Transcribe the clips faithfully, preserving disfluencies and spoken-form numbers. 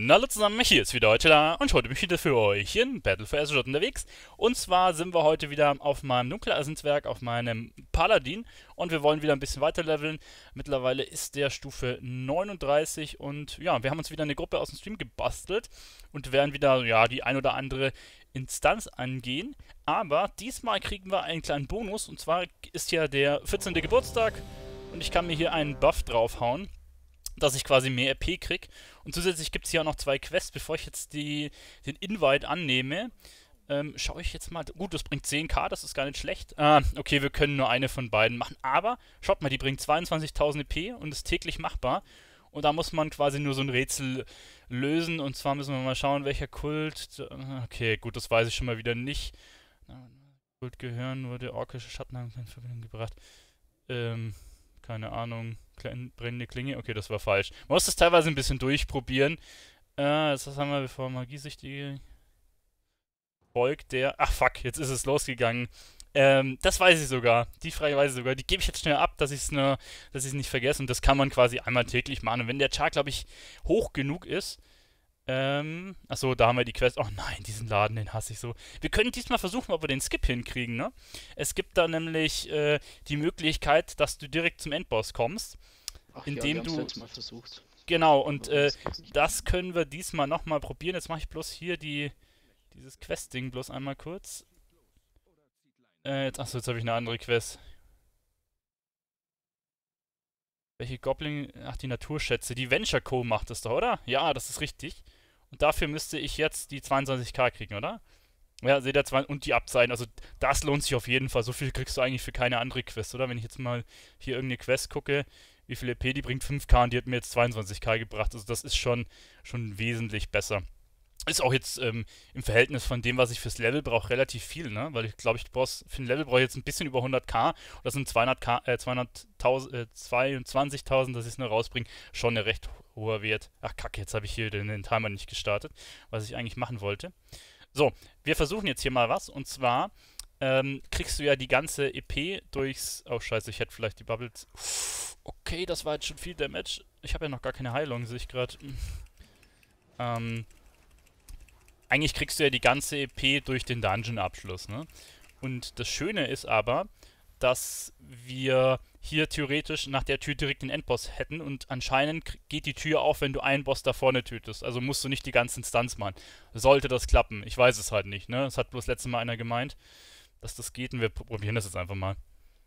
Hallo zusammen, hier ist wieder heute da und heute bin ich wieder für euch in Battle for Azeroth unterwegs. Und zwar sind wir heute wieder auf meinem Dunkeleisenwerk, auf meinem Paladin und wir wollen wieder ein bisschen weiter leveln. Mittlerweile ist der Stufe neununddreißig und ja, wir haben uns wieder eine Gruppe aus dem Stream gebastelt und werden wieder, ja, die ein oder andere Instanz angehen. Aber diesmal kriegen wir einen kleinen Bonus und zwar ist ja der vierzehnte Geburtstag und ich kann mir hier einen Buff draufhauen, dass ich quasi mehr R P krieg. Und zusätzlich gibt es hier auch noch zwei Quests, bevor ich jetzt die, den Invite annehme. Ähm, schaue ich jetzt mal. Gut, das bringt zehn K, das ist gar nicht schlecht. Ah, okay, wir können nur eine von beiden machen. Aber, schaut mal, die bringt zweiundzwanzigtausend E P und ist täglich machbar. Und da muss man quasi nur so ein Rätsel lösen. Und zwar müssen wir mal schauen, welcher Kult. Okay, gut, das weiß ich schon mal wieder nicht. Kult gehören, wurde orkische Schatten in Verbindung gebracht. Ähm, keine Ahnung. Kleine brennende Klinge. Okay, das war falsch. Man muss das teilweise ein bisschen durchprobieren. Äh, das haben wir bevor Magiesüchtige folgt der. Ach fuck, jetzt ist es losgegangen. Ähm, das weiß ich sogar. Die Frage weiß ich sogar. Die gebe ich jetzt schnell ab, dass ich es nur, dass ich es nicht vergesse. Und das kann man quasi einmal täglich machen. Und wenn der Char, glaube ich, hoch genug ist. Ähm, achso, da haben wir die Quest. Oh nein, diesen Laden, den hasse ich so. Wir können diesmal versuchen, ob wir den Skip hinkriegen, ne? Es gibt da nämlich äh, die Möglichkeit, dass du direkt zum Endboss kommst. Ach ja, wir Indem haben es du. letztes Mal versucht. Genau, und Aber äh, das geht nicht. das können wir diesmal nochmal probieren. Jetzt mache ich bloß hier die, dieses Quest-Ding bloß einmal kurz. Äh, jetzt, achso, jetzt habe ich eine andere Quest. Welche Goblin? Ach, die Naturschätze. Die Venture Co. macht das doch, oder? Ja, das ist richtig. Und dafür müsste ich jetzt die zweiundzwanzig K kriegen, oder? Ja, seht ihr, zwei und die Abzeichen. Also, das lohnt sich auf jeden Fall. So viel kriegst du eigentlich für keine andere Quest, oder? Wenn ich jetzt mal hier irgendeine Quest gucke, wie viel E P, die bringt fünf K und die hat mir jetzt zweiundzwanzig K gebracht. Also, das ist schon, schon wesentlich besser. Ist auch jetzt ähm, im Verhältnis von dem, was ich fürs Level brauche, relativ viel, ne? Weil ich glaube, ich brauch's, für ein Level brauche ich jetzt ein bisschen über hundert K. Und das sind zweihundert K, äh, zweihunderttausend, äh, zweiundzwanzigtausend, dass ich es nur rausbringe. Schon ein recht hoher Wert. Ach, kacke, jetzt habe ich hier den, den Timer nicht gestartet, was ich eigentlich machen wollte. So, wir versuchen jetzt hier mal was. Und zwar ähm, kriegst du ja die ganze E P durchs. Oh, scheiße, ich hätte vielleicht die Bubbles. Okay, das war jetzt schon viel Damage. Ich habe ja noch gar keine Heilung, sehe ich gerade. Ähm. Eigentlich kriegst du ja die ganze E P durch den Dungeon-Abschluss, ne? Und das Schöne ist aber, dass wir hier theoretisch nach der Tür direkt den Endboss hätten und anscheinend geht die Tür auf, wenn du einen Boss da vorne tötest. Also musst du nicht die ganze Instanz machen. Sollte das klappen. Ich weiß es halt nicht, ne? Es hat bloß letztes Mal einer gemeint, dass das geht und wir probieren das jetzt einfach mal.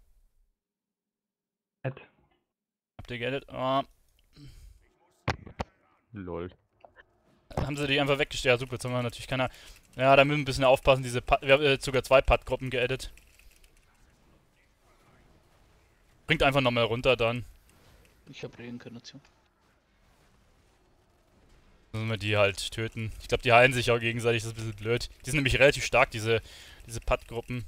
Ed. Habt ihr geedit? Oh, Lol. haben sie die einfach weggestellt? Ja, super, jetzt haben wir natürlich keiner. Ja, da müssen wir ein bisschen aufpassen. Diese Pad wir haben jetzt sogar zwei Pad-Gruppen geedit. Bringt einfach nochmal runter dann. Ich habe Reinkarnation. Dann müssen wir die halt töten. Ich glaube, die heilen sich auch gegenseitig, das ist ein bisschen blöd. Die sind nämlich relativ stark, diese, diese Pad-Gruppen.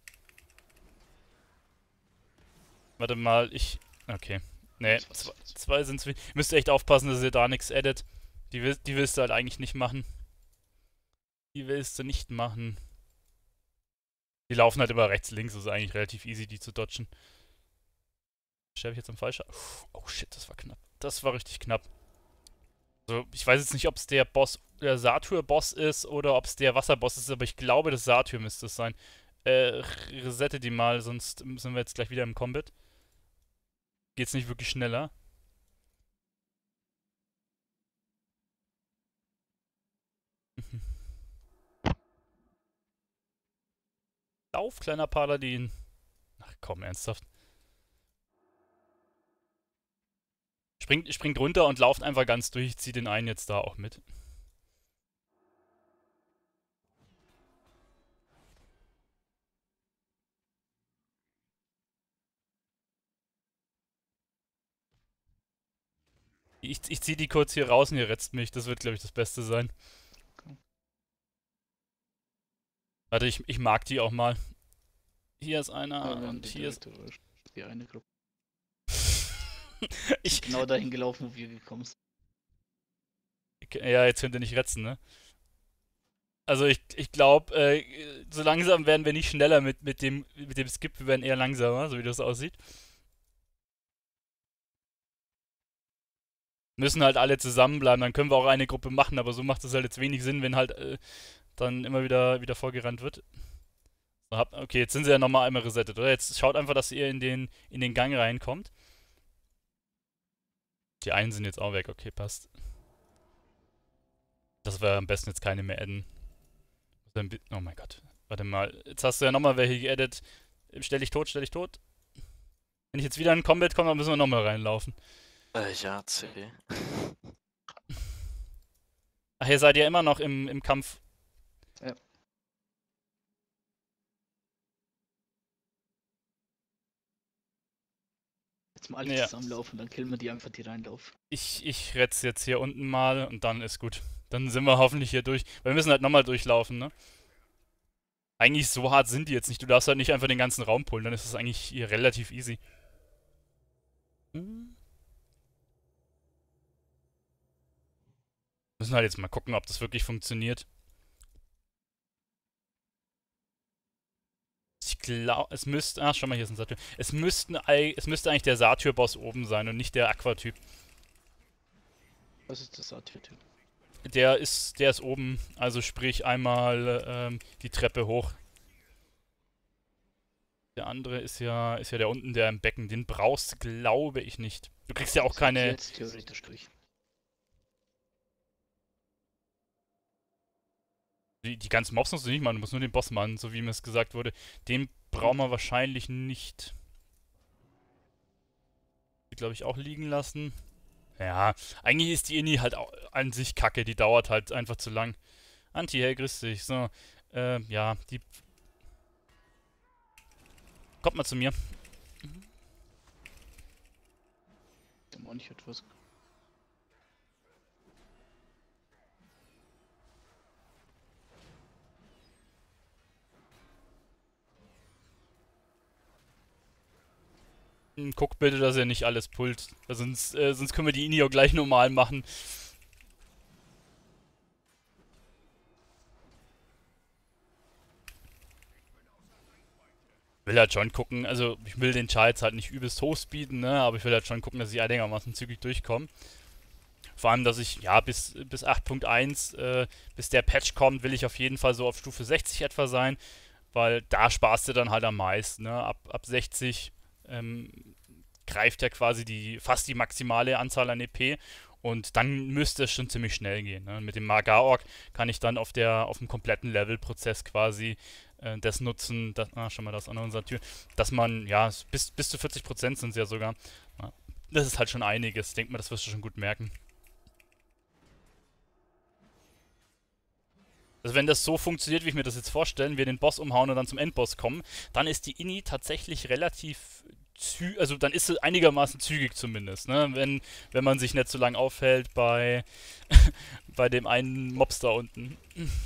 Warte mal, ich. Okay. Nee, zwei, zwei sind's. Müsst ihr echt aufpassen, dass ihr da nichts edit. Die, will, die willst du halt eigentlich nicht machen. Die willst du nicht machen. Die laufen halt immer rechts, links, das ist eigentlich relativ easy, die zu dodgen. Sterbe ich jetzt am falschen. Oh shit, das war knapp. Das war richtig knapp. Also, ich weiß jetzt nicht, ob es der Boss, der Satyr-Boss ist oder ob es der Wasserboss ist, aber ich glaube, das Satyr müsste es sein. Äh, resette die mal, sonst sind wir jetzt gleich wieder im Combat. Geht's nicht wirklich schneller. Lauf, kleiner Paladin. Ach komm, ernsthaft. Springt, springt runter und lauft einfach ganz durch. Ich zieh den einen jetzt da auch mit. Ich, ich zieh die kurz hier raus und ihr retzt mich. Das wird, glaube ich, das Beste sein. Okay. Warte, ich, ich mag die auch mal. Hier ist einer Ja, wir haben und die hier ist... direkt die eine Gruppe. ich, Genau dahin gelaufen, wo wir gekommen sind. ja, jetzt könnt ihr nicht retzen, ne? Also ich, ich glaube, äh, so langsam werden wir nicht schneller mit, mit, dem, mit dem Skip, wir werden eher langsamer, so wie das aussieht. Müssen halt alle zusammenbleiben, dann können wir auch eine Gruppe machen, aber so macht es halt jetzt wenig Sinn, wenn halt äh, dann immer wieder, wieder vorgerannt wird. So, hab, okay, jetzt sind sie ja nochmal einmal resettet, oder? Jetzt schaut einfach, dass ihr in den, in den Gang reinkommt. Die einen sind jetzt auch weg, okay, passt. Das wäre am besten jetzt keine mehr adden. Oh mein Gott. Warte mal, jetzt hast du ja nochmal welche geaddet. Stell dich tot, stell dich tot. Wenn ich jetzt wieder in Combat komme, dann müssen wir nochmal reinlaufen. Äh, ja, C. Ach, ihr seid ja immer noch im, im Kampf. Ja. Jetzt mal alle Ja. zusammenlaufen, dann killen wir die einfach, die reinlaufen. Ich, ich retz jetzt hier unten mal und dann ist gut. Dann sind wir hoffentlich hier durch. Weil wir müssen halt nochmal durchlaufen, ne? Eigentlich so hart sind die jetzt nicht. Du darfst halt nicht einfach den ganzen Raum pullen, dann ist es eigentlich hier relativ easy. Hm. Müssen halt jetzt mal gucken, ob das wirklich funktioniert. Ich glaube, es müsste. Ah, schau mal, hier ist ein Satyr. Es, müssten, es müsste eigentlich der Satyr-Boss oben sein und nicht der Aquatyp. Was ist das Satyr-Typ? Der ist, der ist oben, also sprich einmal ähm, die Treppe hoch. Der andere ist ja, ist ja der unten, der im Becken. Den brauchst, glaube ich, nicht. Du kriegst ja auch Das keine. Jetzt theoretisch durch. Die, die ganzen Mobs musst du nicht machen, du musst nur den Boss machen, so wie mir es gesagt wurde. Den brauchen wir wahrscheinlich nicht. Die, glaube ich, auch liegen lassen. Ja, eigentlich ist die Inni halt auch an sich kacke, die dauert halt einfach zu lang. Anti, hey, grüß dich. So, äh, ja, die. Kommt mal zu mir. Der Mönch hat was. Guckt bitte, dass er nicht alles pullt. Sonst, äh, sonst können wir die Inni auch gleich normal machen. Will halt schon gucken, also ich will den Char jetzt halt nicht übelst hochspeeden, ne, aber ich will halt schon gucken, dass ich einigermaßen zügig durchkomme. Vor allem, dass ich, ja, bis, bis acht Punkt eins, äh, bis der Patch kommt, will ich auf jeden Fall so auf Stufe sechzig etwa sein, weil da sparst du dann halt am meisten, ne, ab, ab sechzig, ähm, greift ja quasi die, fast die maximale Anzahl an E P und dann müsste es schon ziemlich schnell gehen, ne. Mit dem Magar-Ork kann ich dann auf der, auf dem kompletten Level-Prozess quasi äh, das nutzen, das, ah, schon mal das an unserer Tür, dass man, ja, bis, bis zu vierzig Prozent sind es ja sogar. Ja, das ist halt schon einiges. Ich denke mal, das wirst du schon gut merken. Also wenn das so funktioniert, wie ich mir das jetzt vorstelle, wir den Boss umhauen und dann zum Endboss kommen, dann ist die Inni tatsächlich relativ zügig, also dann ist sie einigermaßen zügig zumindest, ne? Wenn, wenn man sich nicht so lange aufhält bei, bei dem einen Mobs da unten.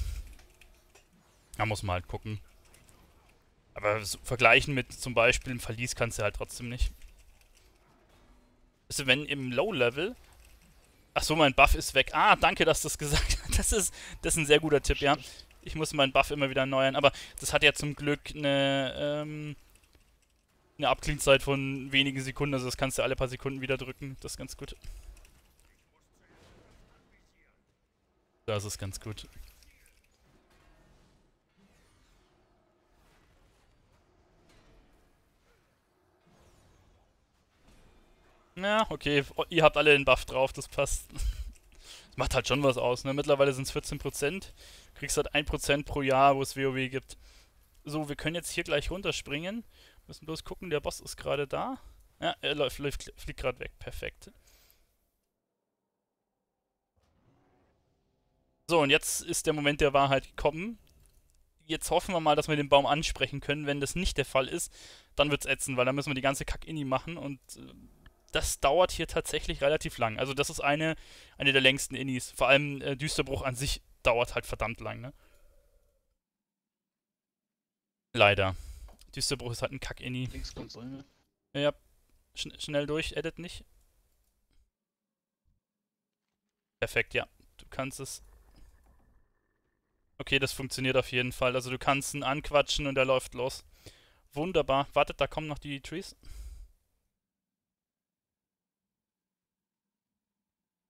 Da muss man halt gucken. Aber so vergleichen mit zum Beispiel im Verlies kannst du halt trotzdem nicht. Also wenn im Low-Level. Achso, mein Buff ist weg. Ah, danke, dass du das gesagt hast. Das ist, das ist ein sehr guter Tipp, ja. Ich muss meinen Buff immer wieder erneuern. Aber das hat ja zum Glück eine, ähm, eine Abklingzeit von wenigen Sekunden. Also das kannst du alle paar Sekunden wieder drücken. Das ist ganz gut. Das ist ganz gut. Ja, okay. Ihr habt alle den Buff drauf, das passt. Das macht halt schon was aus, ne? Mittlerweile sind es vierzehn Prozent. Du kriegst halt ein Prozent pro Jahr, wo es WoW gibt. So, wir können jetzt hier gleich runterspringen. Müssen bloß gucken, der Boss ist gerade da. Ja, er läuft, läuft fliegt gerade weg. Perfekt. So, und jetzt ist der Moment der Wahrheit gekommen. Jetzt hoffen wir mal, dass wir den Baum ansprechen können. Wenn das nicht der Fall ist, dann wird's ätzend, weil dann müssen wir die ganze Kack-Inni machen und äh, das dauert hier tatsächlich relativ lang. Also das ist eine, eine der längsten Innis. Vor allem äh, Düsterbruch an sich dauert halt verdammt lang, ne? Leider. Düsterbruch ist halt ein Kack-Inni. Links kommt Bäume. Ja, schn schnell durch, edit nicht. Perfekt, ja. Du kannst es. Okay, das funktioniert auf jeden Fall. Also du kannst ihn anquatschen und er läuft los. Wunderbar. Wartet, da kommen noch die Trees.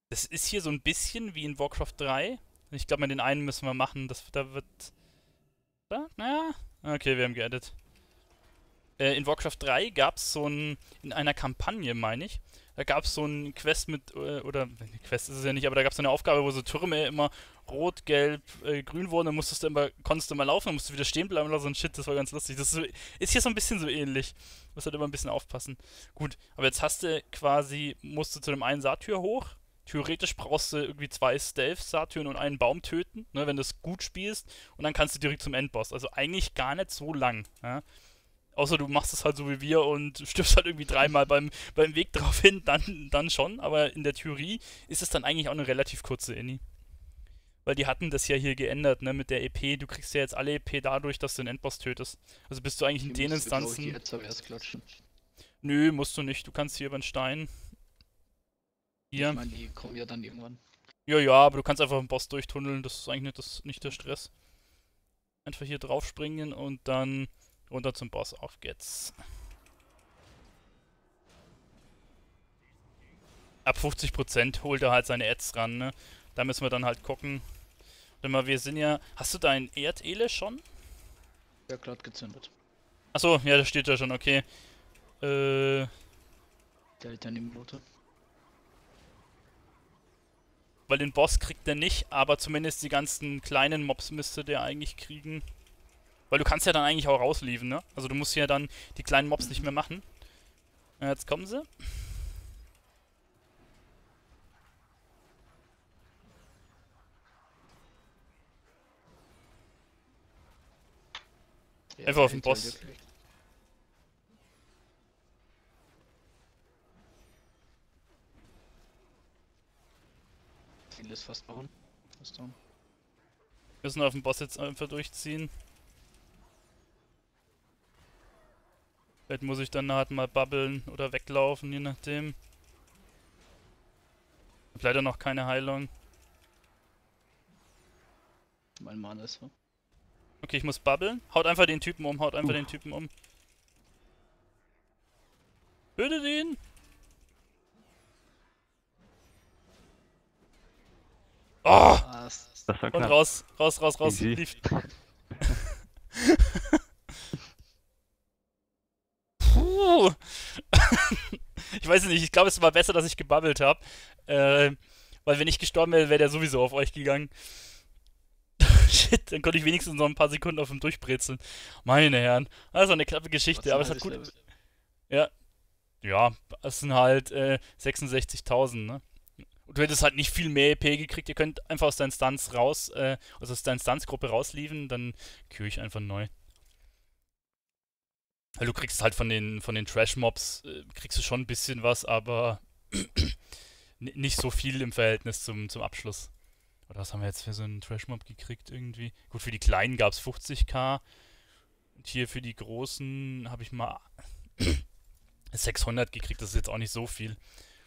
Das ist hier so ein bisschen wie in Warcraft drei. Ich glaube, mit den einen müssen wir machen. Das, da wird... Da? Naja. Okay, wir haben geedit. Äh, in Warcraft drei gab es so ein... In einer Kampagne, meine ich. Da gab es so ein Quest mit... Äh, oder... Quest ist es ja nicht, aber da gab es so eine Aufgabe, wo so Türme immer rot, gelb, äh, grün wurden. Dann musstest du immer... Konntest du mal laufen, dann musst du wieder stehen bleiben oder so ein Shit. Das war ganz lustig. Das ist, so, ist hier so ein bisschen so ähnlich. Du musst halt immer ein bisschen aufpassen. Gut, aber jetzt hast du quasi... Musst du zu dem einen Satyr hoch. Theoretisch brauchst du irgendwie zwei Stealth-Satyren und einen Baum töten, ne, wenn du es gut spielst. Und dann kannst du direkt zum Endboss. Also eigentlich gar nicht so lang. Ja? Außer du machst es halt so wie wir und stirbst halt irgendwie dreimal beim, beim Weg drauf hin, dann, dann schon. Aber in der Theorie ist es dann eigentlich auch eine relativ kurze Inni. Weil die hatten das ja hier geändert, ne, mit der E P. Du kriegst ja jetzt alle E P dadurch, dass du den Endboss tötest. Also bist du eigentlich in Die den musst du, glaub ich, Instanzen... jetzt aber erst klatschen. Nö, musst du nicht. Du kannst hier über den Stein. Hier. Ich meine, die kommen ja dann irgendwann. Ja, ja, aber du kannst einfach den Boss durchtunneln, das ist eigentlich nicht, das, nicht der Stress. Einfach hier drauf springen und dann runter zum Boss. Auf geht's. Ab fünfzig Prozent holt er halt seine Ads ran, ne? Da müssen wir dann halt gucken. Warte mal, wir sind ja... Hast du dein Erdele schon? Ja, gerade gezündet. Achso, ja, das steht ja schon, okay. Äh... Der hält dann die Minute. Weil den Boss kriegt er nicht, aber zumindest die ganzen kleinen Mobs müsste der eigentlich kriegen. Weil du kannst ja dann eigentlich auch rausliefen, ne? Also du musst ja dann die kleinen Mobs nicht mehr machen. Ja, jetzt kommen sie. Ja, Einfach auf den hält halt Boss. wirklich. Vieles fast bauen. Fast down. Wir müssen auf den Boss jetzt einfach durchziehen. Vielleicht muss ich dann halt mal babbeln oder weglaufen, je nachdem. Hab leider noch keine Heilung. Mein Mann ist so. Okay, ich muss babbeln. Haut einfach den Typen um, haut einfach Uh. den Typen um. Tötet ihn! Oh! Ah, das Das war Und knapp. raus, raus, raus, raus. Easy. Lief. Puh. Ich weiß nicht, ich glaube, es war besser, dass ich gebabbelt habe. Äh, weil wenn ich gestorben wäre, wäre der sowieso auf euch gegangen. Shit, dann konnte ich wenigstens noch ein paar Sekunden auf ihm durchbrezeln. Meine Herren. Also eine knappe Geschichte, aber es hat gut. Level. Ja. Ja, es sind halt äh, sechsundsechzigtausend, ne? Und du hättest halt nicht viel mehr E P gekriegt. Ihr könnt einfach aus der Instanz raus, äh, also aus der Instanzgruppe rausliefen, dann kühe ich einfach neu. Weil du kriegst halt von den, von den Trash-Mobs, äh, kriegst du schon ein bisschen was, aber nicht so viel im Verhältnis zum, zum Abschluss. Oder was haben wir jetzt für so einen Trash-Mob gekriegt irgendwie? Gut, für die Kleinen gab es fünfzig k. Und hier für die Großen habe ich mal sechshundert gekriegt. Das ist jetzt auch nicht so viel.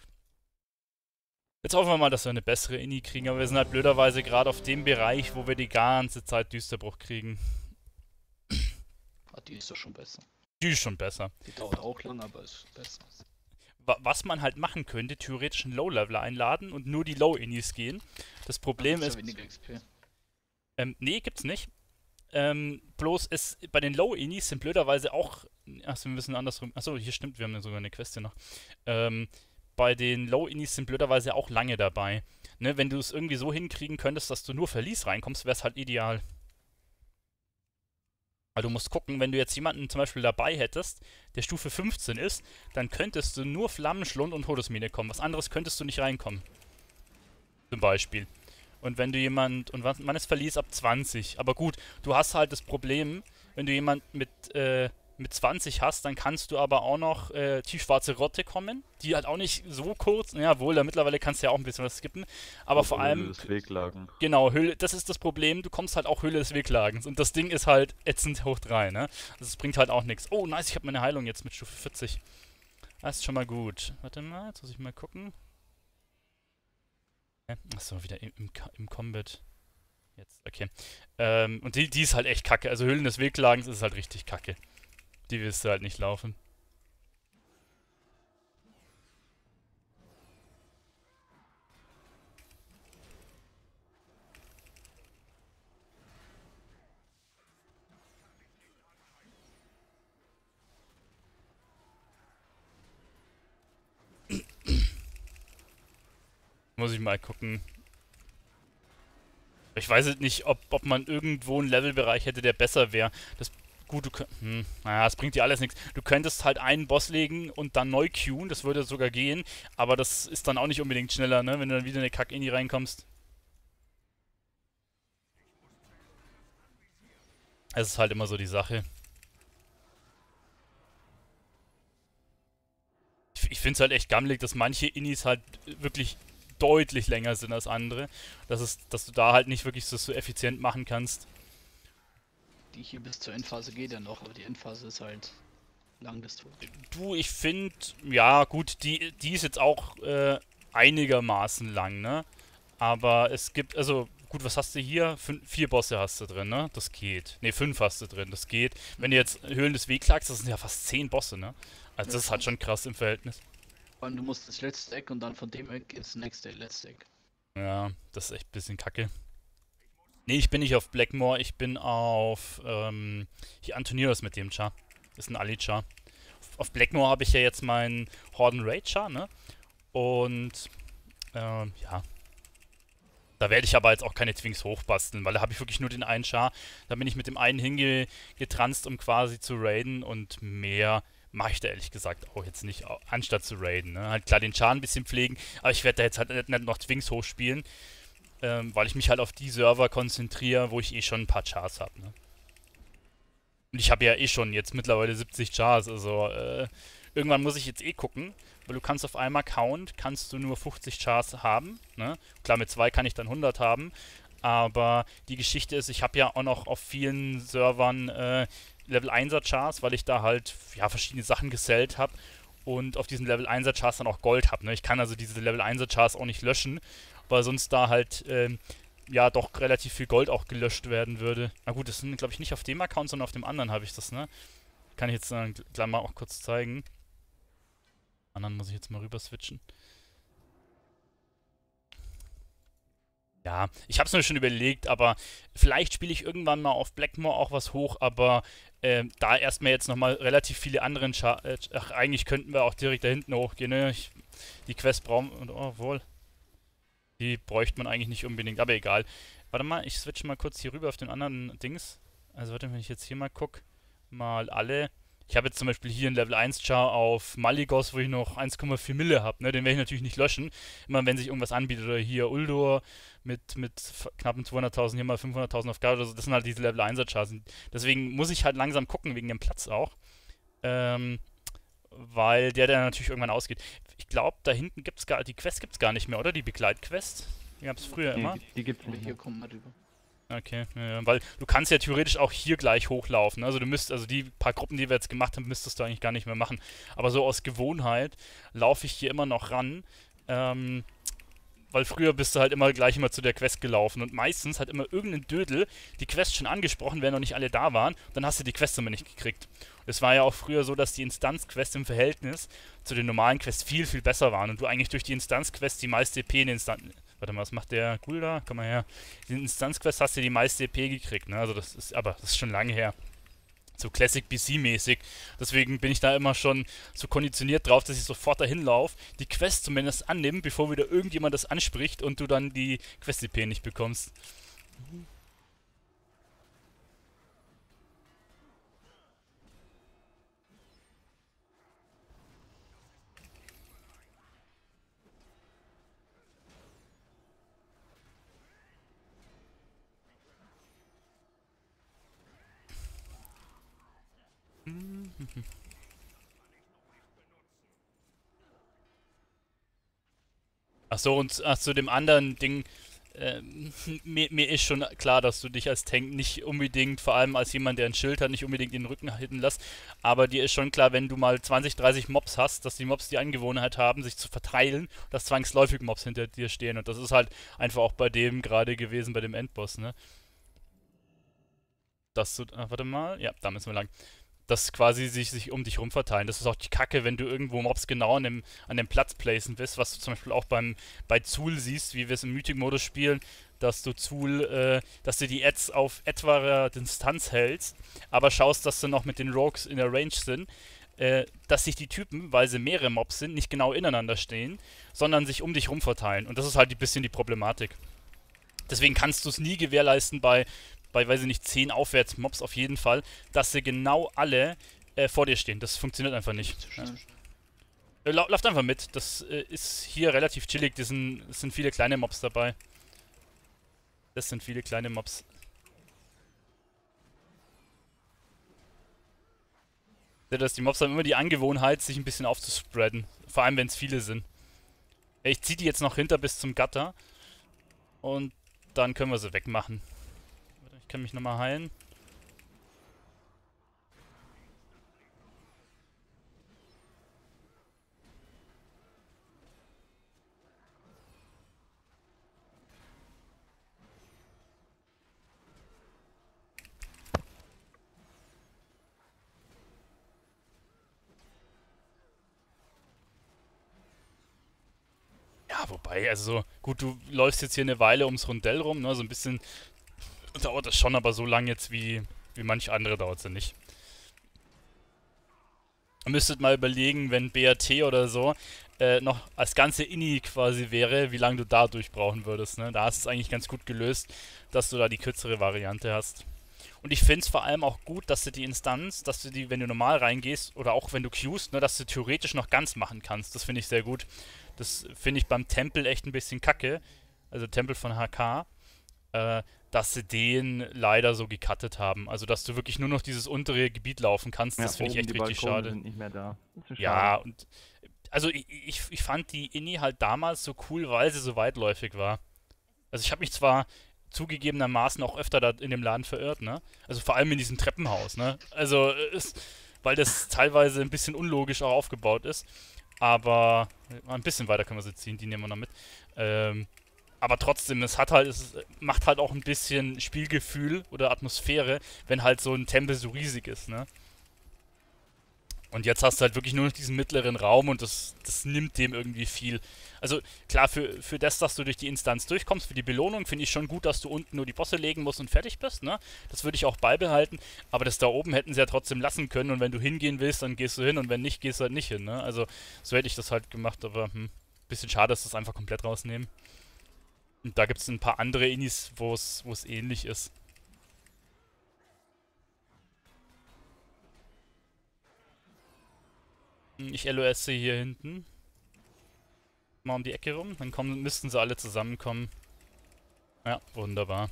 Jetzt hoffen wir mal, dass wir eine bessere Inni kriegen, aber wir sind halt blöderweise gerade auf dem Bereich, wo wir die ganze Zeit Düsterbruch kriegen. Ah, die ist doch schon besser. Die ist schon besser. Die dauert auch lang, aber ist besser. Wa- Was man halt machen könnte, theoretisch einen Low-Leveler einladen und nur die Low-Innis gehen. Das Problem Dann ist... ja weniger X P. Ähm, nee, gibt's nicht. Ähm, bloß ist bei den Low-Innis sind blöderweise auch... Achso, wir müssen andersrum... Achso, hier stimmt, wir haben ja sogar eine Quest hier noch. Ähm, bei den Low-Innis sind blöderweise auch lange dabei. Ne, wenn du es irgendwie so hinkriegen könntest, dass du nur Verlies reinkommst, wäre es halt ideal. Weil du musst gucken, wenn du jetzt jemanden zum Beispiel dabei hättest, der Stufe fünfzehn ist, dann könntest du nur Flammenschlund und Todesmine kommen. Was anderes könntest du nicht reinkommen. Zum Beispiel. Und wenn du jemand... Und wann wann ist Verlies ab zwanzig? Aber gut, du hast halt das Problem, wenn du jemand mit, äh, mit zwanzig hast, dann kannst du aber auch noch äh, tiefschwarze Rotte kommen, die halt auch nicht so kurz... Ja, wohl, da mittlerweile kannst du ja auch ein bisschen was skippen. Aber vor allem... Des Weglagen. Genau, Höhle, das ist das Problem, du kommst halt auch Höhle des Weglagens und das Ding ist halt ätzend hoch drei, ne? Also es bringt halt auch nichts. Oh, nice, ich habe meine Heilung jetzt mit Stufe vierzig. Das ist schon mal gut. Warte mal, jetzt muss ich mal gucken. Achso, wieder im, im, im Combat. Jetzt, okay. Ähm, und die, die ist halt echt kacke. Also Höhlen des Weglagens ist halt richtig kacke. Die willst du halt nicht laufen. Muss ich mal gucken. Ich weiß jetzt nicht, ob, ob man irgendwo einen Levelbereich hätte, der besser wäre. Das gut, du könnt, hm, naja, das bringt dir alles nichts. Du könntest halt einen Boss legen und dann neu queuen, das würde sogar gehen, aber das ist dann auch nicht unbedingt schneller, ne, wenn du dann wieder in eine Kack-Ini reinkommst. Es ist halt immer so die Sache. Ich, ich finde es halt echt gammelig, dass manche Inis halt wirklich deutlich länger sind als andere. Das ist, dass du da halt nicht wirklich das so effizient machen kannst. Die hier bis zur Endphase geht ja noch, aber die Endphase ist halt lang des Todes. Du, ich finde, ja gut, die, die ist jetzt auch äh, einigermaßen lang, ne? Aber es gibt, also gut, was hast du hier? Fün vier Bosse hast du drin, ne? Das geht. Ne, fünf hast du drin, das geht. Wenn du jetzt Höhlen des Wehklacks, das sind ja fast zehn Bosse, ne? Also das ist halt schon krass im Verhältnis. Vor allem, du musst das letzte Eck und dann von dem Eck ins nächste letzte Eck. Ja, das ist echt ein bisschen kacke. Nee, ich bin nicht auf Blackmore, ich bin auf, ähm, hier Antoniros mit dem Char. Das ist ein Ali-Char. Auf Blackmore habe ich ja jetzt meinen Horden Raid-Char, ne? Und, ähm, ja. Da werde ich aber jetzt auch keine Twinks hochbasteln, weil da habe ich wirklich nur den einen Char. Da bin ich mit dem einen hingetranst, um quasi zu raiden und mehr mache ich da ehrlich gesagt auch jetzt nicht, anstatt zu raiden. Ne? Halt klar den Char ein bisschen pflegen, aber ich werde da jetzt halt nicht noch Twinks hochspielen, ähm, weil ich mich halt auf die Server konzentriere, wo ich eh schon ein paar Chars habe. Ne? Und ich habe ja eh schon jetzt mittlerweile siebzig Chars, also äh, irgendwann muss ich jetzt eh gucken, weil du kannst auf einem Account, kannst du nur fünfzig Chars haben, ne? Klar, mit zwei kann ich dann hundert haben, aber die Geschichte ist, ich habe ja auch noch auf vielen Servern äh, Level einser Chars, weil ich da halt ja verschiedene Sachen gesellt habe und auf diesen Level einser Chars dann auch Gold habe, ne? Ich kann also diese Level einser Chars auch nicht löschen, weil sonst da halt ähm, ja doch relativ viel Gold auch gelöscht werden würde. Na gut, das sind glaube ich nicht auf dem Account, sondern auf dem anderen habe ich das, ne? Kann ich jetzt äh, gleich mal auch kurz zeigen. Anderen muss ich jetzt mal rüber switchen. Ja, ich habe es mir schon überlegt, aber vielleicht spiele ich irgendwann mal auf Blackmore auch was hoch, aber äh, da erstmal jetzt nochmal relativ viele anderen Scha äh, Ach, eigentlich könnten wir auch direkt da hinten hochgehen, ne? Ich, die Quest brauchen... Oh, wohl. Die bräuchte man eigentlich nicht unbedingt, aber egal. Warte mal, ich switche mal kurz hier rüber auf den anderen Dings. Also warte, wenn ich jetzt hier mal gucke, mal alle... Ich habe jetzt zum Beispiel hier einen Level eins Char auf Malygos, wo ich noch eins Komma vier Mille habe. Ne? Den werde ich natürlich nicht löschen. Immer wenn sich irgendwas anbietet. Oder hier Uldor mit, mit knappen zweihunderttausend, hier mal fünfhunderttausend auf Guard oder so. Das sind halt diese Level eins Chars. Deswegen muss ich halt langsam gucken, wegen dem Platz auch. Ähm, weil der dann natürlich irgendwann ausgeht. Ich glaube, da hinten gibt es gar... Die Quest gibt es gar nicht mehr, oder? Die Begleitquest? Die gab es früher Die, immer. die, die gibt's Aber nicht hier mehr. kommen wir rüber. Okay, ja, weil du kannst ja theoretisch auch hier gleich hochlaufen. Also du müsst, also die paar Gruppen, die wir jetzt gemacht haben, müsstest du eigentlich gar nicht mehr machen. Aber so aus Gewohnheit laufe ich hier immer noch ran. Ähm, weil früher bist du halt immer gleich immer zu der Quest gelaufen und meistens hat immer irgendein Dödel die Quest schon angesprochen, wenn noch nicht alle da waren, dann hast du die Quest immer nicht gekriegt. Es war ja auch früher so, dass die Instanz-Quests im Verhältnis zu den normalen Quests viel, viel besser waren und du eigentlich durch die Instanz-Quest die meiste E P in den Instanz... Warte mal, was macht der Ghoul da? Komm mal her. In den Instanz-Quest hast du die meiste E P gekriegt, ne? Also das ist, aber das ist schon lange her. So Classic B C-mäßig. Deswegen bin ich da immer schon so konditioniert drauf, dass ich sofort dahin laufe, die Quest zumindest annehme, bevor wieder irgendjemand das anspricht und du dann die Quest-E P nicht bekommst. Ach so, und ach, zu dem anderen Ding, ähm, mir, mir ist schon klar, dass du dich als Tank nicht unbedingt, vor allem als jemand, der ein Schild hat, nicht unbedingt den Rücken hitten lässt, aber dir ist schon klar, wenn du mal zwanzig, dreißig Mobs hast, dass die Mobs die Angewohnheit haben, sich zu verteilen, dass zwangsläufig Mobs hinter dir stehen und das ist halt einfach auch bei dem gerade gewesen, bei dem Endboss, ne? Dass du, ah, warte mal, ja, da müssen wir lang. Dass quasi sich, sich um dich rum verteilen. Das ist auch die Kacke, wenn du irgendwo Mobs genau an dem, an dem Platz placen willst, was du zum Beispiel auch beim, bei Zul siehst, wie wir es im Mythic-Modus spielen, dass du Zul, äh, dass du die Ads auf etwaer Distanz hältst, aber schaust, dass du noch mit den Rogues in der Range sind. äh, dass sich die Typen, weil sie mehrere Mobs sind, nicht genau ineinander stehen, sondern sich um dich rum verteilen. Und das ist halt ein bisschen die Problematik. Deswegen kannst du es nie gewährleisten bei, bei, weiß ich nicht, zehn Aufwärts-Mobs auf jeden Fall, dass sie genau alle äh, vor dir stehen. Das funktioniert einfach nicht. Ja. Äh, lau lauft einfach mit. Das äh, ist hier relativ chillig. Das sind, das sind viele kleine Mobs dabei. Das sind viele kleine Mobs. Dass die Mobs haben immer die Angewohnheit, sich ein bisschen aufzuspreaden. Vor allem, wenn es viele sind. Ich ziehe die jetzt noch hinter bis zum Gatter. Und dann können wir sie wegmachen. Ich kann mich nochmal heilen. Ja, wobei, also gut, du läufst jetzt hier eine Weile ums Rundell rum, ne? So ein bisschen dauert das schon, aber so lang jetzt wie, wie manche andere dauert es ja nicht. Ihr müsstet mal überlegen, wenn B R T oder so äh, noch als ganze Inni quasi wäre, wie lange du da durchbrauchen würdest, ne? Da hast du es eigentlich ganz gut gelöst, dass du da die kürzere Variante hast. Und ich finde es vor allem auch gut, dass du die Instanz, dass du die, wenn du normal reingehst, oder auch wenn du queuest, ne, dass du theoretisch noch ganz machen kannst. Das finde ich sehr gut. Das finde ich beim Tempel echt ein bisschen kacke. Also Tempel von H K. Äh, dass sie den leider so gecuttet haben. Also dass du wirklich nur noch dieses untere Gebiet laufen kannst. Ja, das finde ich echt die richtig Balkone schade. Sind nicht mehr da. Ja, und also ich, ich, ich fand die Inni halt damals so cool, weil sie so weitläufig war. Also ich habe mich zwar zugegebenermaßen auch öfter da in dem Laden verirrt, ne? Also vor allem in diesem Treppenhaus, ne? Also, ist, weil das teilweise ein bisschen unlogisch auch aufgebaut ist. Aber ein bisschen weiter können wir sie ziehen, die nehmen wir noch mit. Ähm, aber trotzdem, es hat halt, es macht halt auch ein bisschen Spielgefühl oder Atmosphäre, wenn halt so ein Tempel so riesig ist, ne? Und jetzt hast du halt wirklich nur noch diesen mittleren Raum und das, das nimmt dem irgendwie viel. Also klar, für, für das, dass du durch die Instanz durchkommst, für die Belohnung, finde ich schon gut, dass du unten nur die Bosse legen musst und fertig bist, ne? Das würde ich auch beibehalten, aber das da oben hätten sie ja trotzdem lassen können und wenn du hingehen willst, dann gehst du hin und wenn nicht, gehst du halt nicht hin, ne? Also so hätte ich das halt gemacht, aber hm, bisschen schade, dass sie das einfach komplett rausnehmen. Und da gibt es ein paar andere Innis, wo es ähnlich ist. Ich L O S sie hier hinten. Mal um die Ecke rum, dann kommen, müssten sie alle zusammenkommen. Ja, wunderbar.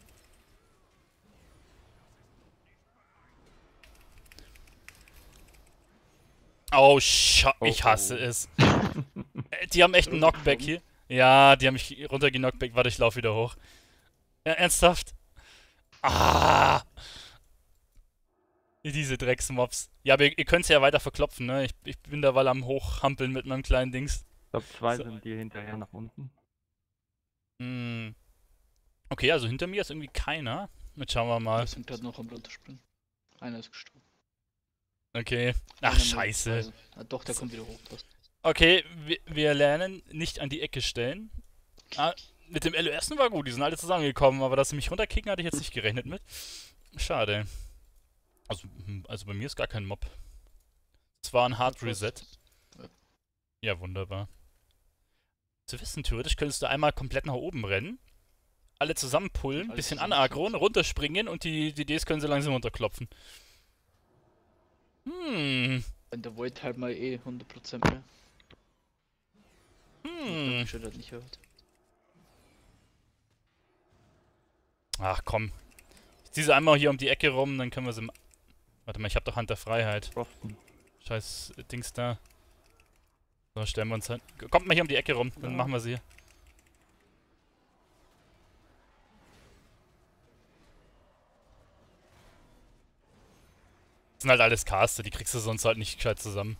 Oh, scha oh, ich hasse oh. es. Die haben echt einen Knockback hier. Ja, die haben mich runtergeknockback. Warte, ich laufe wieder hoch. Ja, ernsthaft? Ah! Diese Drecksmobs. Ja, aber ihr, ihr könnt es ja weiter verklopfen, ne? Ich, ich bin da mal am Hochhampeln mit meinem kleinen Dings. Ich glaube, zwei so. sind dir hinterher nach unten. Hm. Okay, also hinter mir ist irgendwie keiner. Jetzt schauen wir mal. Wir sind gerade noch am runterspringen. Einer ist gestorben. Okay. Ach, scheiße. Also, ah, doch, der kommt wieder hoch. Okay, wir, wir lernen nicht an die Ecke stellen. Ah, mit dem L O S war gut, die sind alle zusammengekommen, aber dass sie mich runterkicken, hatte ich jetzt nicht gerechnet mit. Schade. Also, also bei mir ist gar kein Mob. Es war ein Hard Reset. Ja, wunderbar. Zu wissen, theoretisch könntest du einmal komplett nach oben rennen, alle zusammen pullen, ein bisschen anagron, runterspringen und die, die Ds können sie langsam runterklopfen. Hm. Wenn der Void halt mal eh hundert Prozent mehr. Hm. Ich das nicht hört. Ach komm. Ich ziehe sie einmal hier um die Ecke rum, dann können wir sie... Warte mal, ich habe doch Hand der Freiheit. Scheiß Dings da. So, stellen wir uns halt... Kommt mal hier um die Ecke rum, dann ja. machen wir sie hier. Das sind halt alles Caster, die kriegst du sonst halt nicht gescheit zusammen.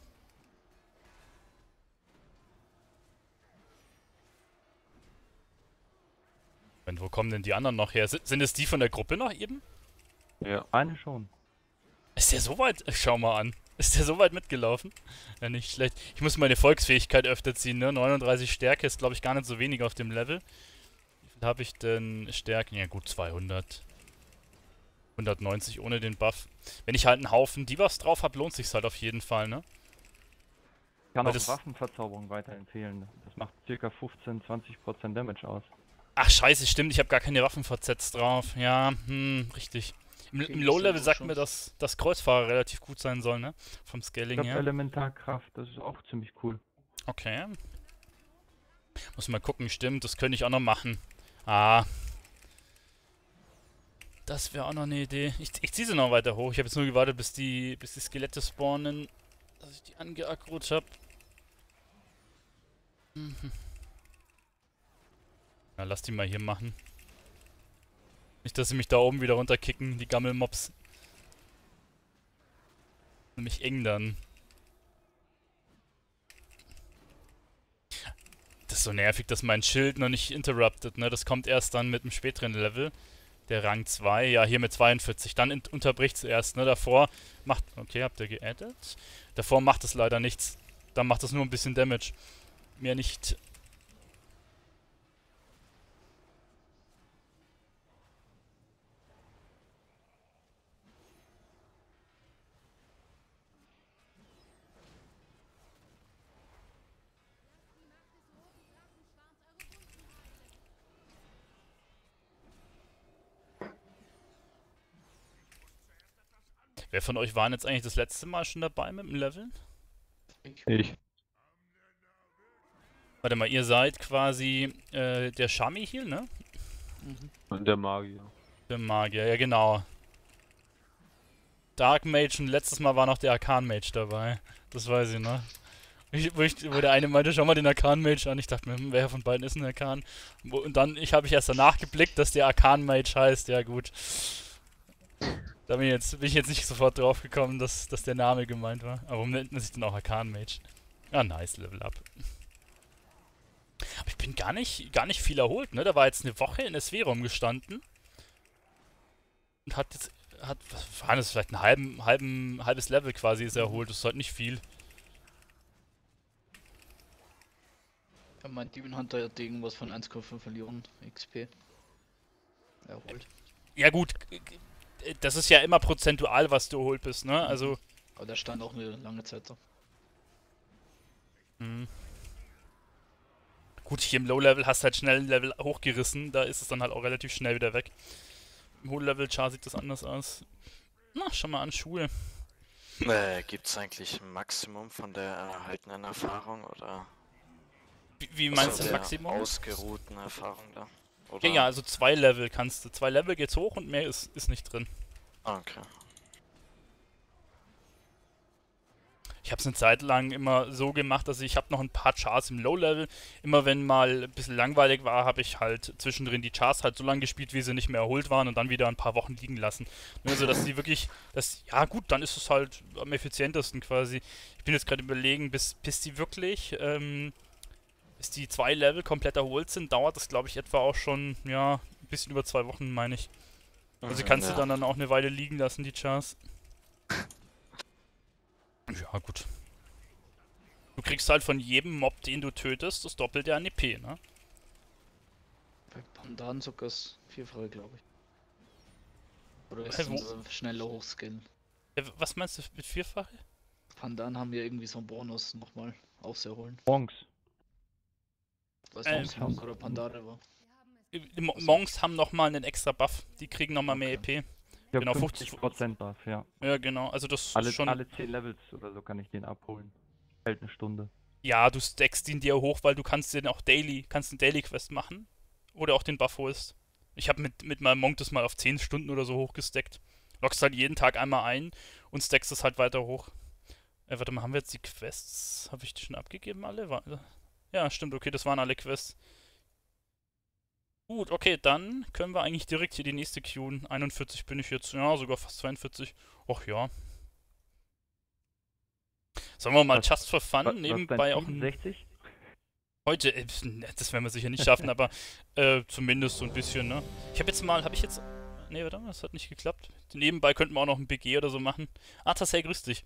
Und wo kommen denn die anderen noch her? Sind, sind es die von der Gruppe noch eben? Ja, eine schon. Ist der so weit? Schau mal an. Ist der so weit mitgelaufen? Ja, nicht schlecht. Ich muss meine Volksfähigkeit öfter ziehen, ne? neununddreißig Stärke ist, glaube ich, gar nicht so wenig auf dem Level. Wie viel habe ich denn Stärke? Ja, gut, zweihundert. hundertneunzig ohne den Buff. Wenn ich halt einen Haufen Debuffs drauf habe, lohnt sich's halt auf jeden Fall, ne? Ich kann Weil auch das- Waffenverzauberung weiterempfehlen. Das macht ca. fünfzehn bis zwanzig Prozent Damage aus. Ach scheiße, stimmt, ich habe gar keine Waffenverzets drauf. Ja, hm, richtig. Im, Okay, im das Low-Level ist auch sagt schon- mir, dass das Kreuzfahrer relativ gut sein soll, ne? Vom Ich Scaling glaube her. Elementarkraft, das ist auch ziemlich cool. Okay. Muss mal gucken, stimmt, das könnte ich auch noch machen. Ah. Das wäre auch noch eine Idee. Ich, ich ziehe sie noch weiter hoch. Ich habe jetzt nur gewartet, bis die, bis die Skelette spawnen, dass ich die angeackert habe. Mhm. Na, lass die mal hier machen. Nicht, dass sie mich da oben wieder runterkicken, die Gammelmobs. Nämlich eng dann. Das ist so nervig, dass mein Schild noch nicht interrupted, ne? Das kommt erst dann mit dem späteren Level. Der Rang zwei, ja, hier mit zweiundvierzig. Dann unterbricht es erst, ne? Davor macht. Okay, habt ihr geaddet? Davor macht es leider nichts. Dann macht es nur ein bisschen Damage. Mehr nicht. Wer von euch war denn jetzt eigentlich das letzte Mal schon dabei mit dem Leveln? Ich. Warte mal, ihr seid quasi äh, der Shami Heal, ne? Mhm. Und der Magier. Der Magier, ja genau. Dark Mage und letztes Mal war noch der Arcan Mage dabei. Das weiß ich, ne? Ich, wo, ich, wo der eine meinte, schau mal den Arcan Mage an. Ich dachte mir, hm, wer von beiden ist ein Arcan? Wo, und dann ich habe ich erst danach geblickt, dass der Arcan Mage heißt. Ja gut. Da bin ich jetzt, bin ich jetzt nicht sofort drauf gekommen, dass, dass der Name gemeint war. Aber warum nennt man sich denn auch Arcan Mage? Ah, nice, Level Up. Aber ich bin gar nicht, gar nicht viel erholt, ne? Da war jetzt eine Woche in S W rumgestanden. Und hat jetzt, hat, was war das, vielleicht ein halben, halben, halbes Level quasi ist erholt. Das ist halt nicht viel. Ja, mein Demon Hunter hat irgendwas von eins Komma fünf Millionen X P erholt. Ja gut, das ist ja immer prozentual, was du erholt bist, ne? Also, Aber der stand auch eine lange Zeit da. mh. Gut, hier im Low-Level hast du halt schnell ein Level hochgerissen, da ist es dann halt auch relativ schnell wieder weg. Im Hohen-Level-Char sieht das anders aus. Na, schau mal an, Schuhe. Äh, gibt's eigentlich ein Maximum von der erhaltenen Erfahrung oder Wie, wie also meinst du der Maximum? ausgeruhten Erfahrung da? Oder? Ja, ja, also zwei Level kannst du. Zwei Level geht's hoch und mehr ist, ist nicht drin. Ah, okay. Ich habe es eine Zeit lang immer so gemacht, dass ich habe noch ein paar Chars im Low-Level. Immer wenn mal ein bisschen langweilig war, habe ich halt zwischendrin die Chars halt so lange gespielt, wie sie nicht mehr erholt waren und dann wieder ein paar Wochen liegen lassen. Nur so, dass die wirklich, das, ja gut, dann ist es halt am effizientesten quasi. Ich bin jetzt gerade überlegen, bis, bis die wirklich, ähm, bis die zwei Level komplett erholt sind, dauert das glaube ich etwa auch schon, ja, ein bisschen über zwei Wochen, meine ich. Also Mhm, kannst ja. du dann, dann auch eine Weile liegen lassen, die Chars. Ja, gut. Du kriegst halt von jedem Mob, den du tötest, das Doppelte an E P, ne? Bei Pandan sogar das Vierfache, glaube ich. Oder ist Hä, es wo? so schneller hochskillen? Äh, Was meinst du mit Vierfache? Pandan haben ja irgendwie so einen Bonus nochmal aufzuholen. Monks. Weiß Äh, nicht, ob es Monk oder Pandare war. Äh, Die Mo Monks haben nochmal einen extra Buff. Die kriegen nochmal mehr Okay. E P. Ich habe Genau, fünfzig Prozent Buff, ja. Ja, genau. Also das Alle, ist schon... alle zehn Levels oder so kann ich den abholen. Hält eine Stunde. Ja, du stackst ihn dir hoch, weil du kannst den auch Daily, kannst eine Daily-Quest machen. Oder auch den Buff holst. Ich habe mit, mit meinem Monk das mal auf zehn Stunden oder so hochgestackt. Lockst halt jeden Tag einmal ein und stackst es halt weiter hoch. Äh, warte mal, haben wir jetzt die Quests? Habe ich die schon abgegeben alle? War, ja, stimmt, okay, das waren alle Quests. Gut, okay, dann können wir eigentlich direkt hier die nächste queuen. einundvierzig bin ich jetzt, ja, sogar fast zweiundvierzig. Och ja. Sollen wir mal Was- just for fun Was- was ist nebenbei dein auch Team? ein... sechzig? Heute, äh, das werden wir sicher nicht schaffen, aber äh, zumindest so ein bisschen, ne? Ich habe jetzt mal, habe ich jetzt... Nee, warte mal, das hat nicht geklappt. Nebenbei könnten wir auch noch ein B G oder so machen. Ah, Tassel, grüß dich.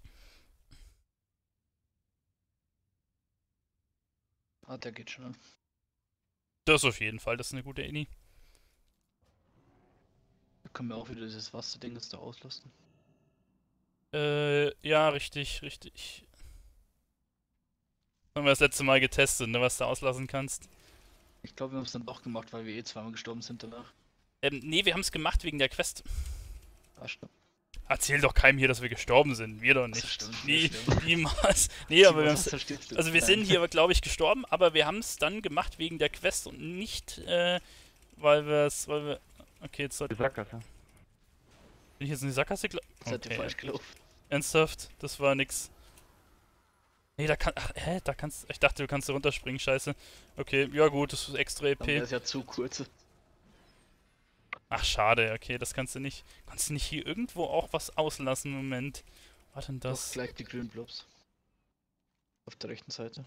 Ah, der geht schon. Das auf jeden Fall, das ist eine gute Ini. Können wir auch wieder dieses Wasserding jetzt da auslassen? Äh, ja, richtig, richtig. Haben wir das letzte Mal getestet, ne, was du auslassen kannst. Ich glaube, wir haben es dann doch gemacht, weil wir eh zweimal gestorben sind danach. Ähm, nee, wir haben es gemacht wegen der Quest. Ah, stimmt. Erzähl doch keinem hier, dass wir gestorben sind. Wir doch Das nicht. stimmt, Nie, das stimmt. niemals. Nee, aber wir Was haben's, verstehst du? also wir Nein. sind hier, glaube ich, gestorben, aber wir haben es dann gemacht wegen der Quest und nicht, äh, weil wir es, weil wir... Okay, jetzt sollte... Die Sackgasse. Bin ich jetzt in die Sackgasse gelaufen? Jetzt seid ihr Okay. falsch gelaufen. Ernsthaft? Das war nix. Nee, da kann... Ach, hä? Da kannst... Ich dachte, du kannst da runterspringen, scheiße. Okay, ja gut, das ist extra Dann wäre E P. es ja zu kurz. Ach, schade, okay, das kannst du nicht... Kannst du nicht hier irgendwo auch was auslassen? Moment. Was denn Doch das? gleich die grünen Blobs. Auf der rechten Seite.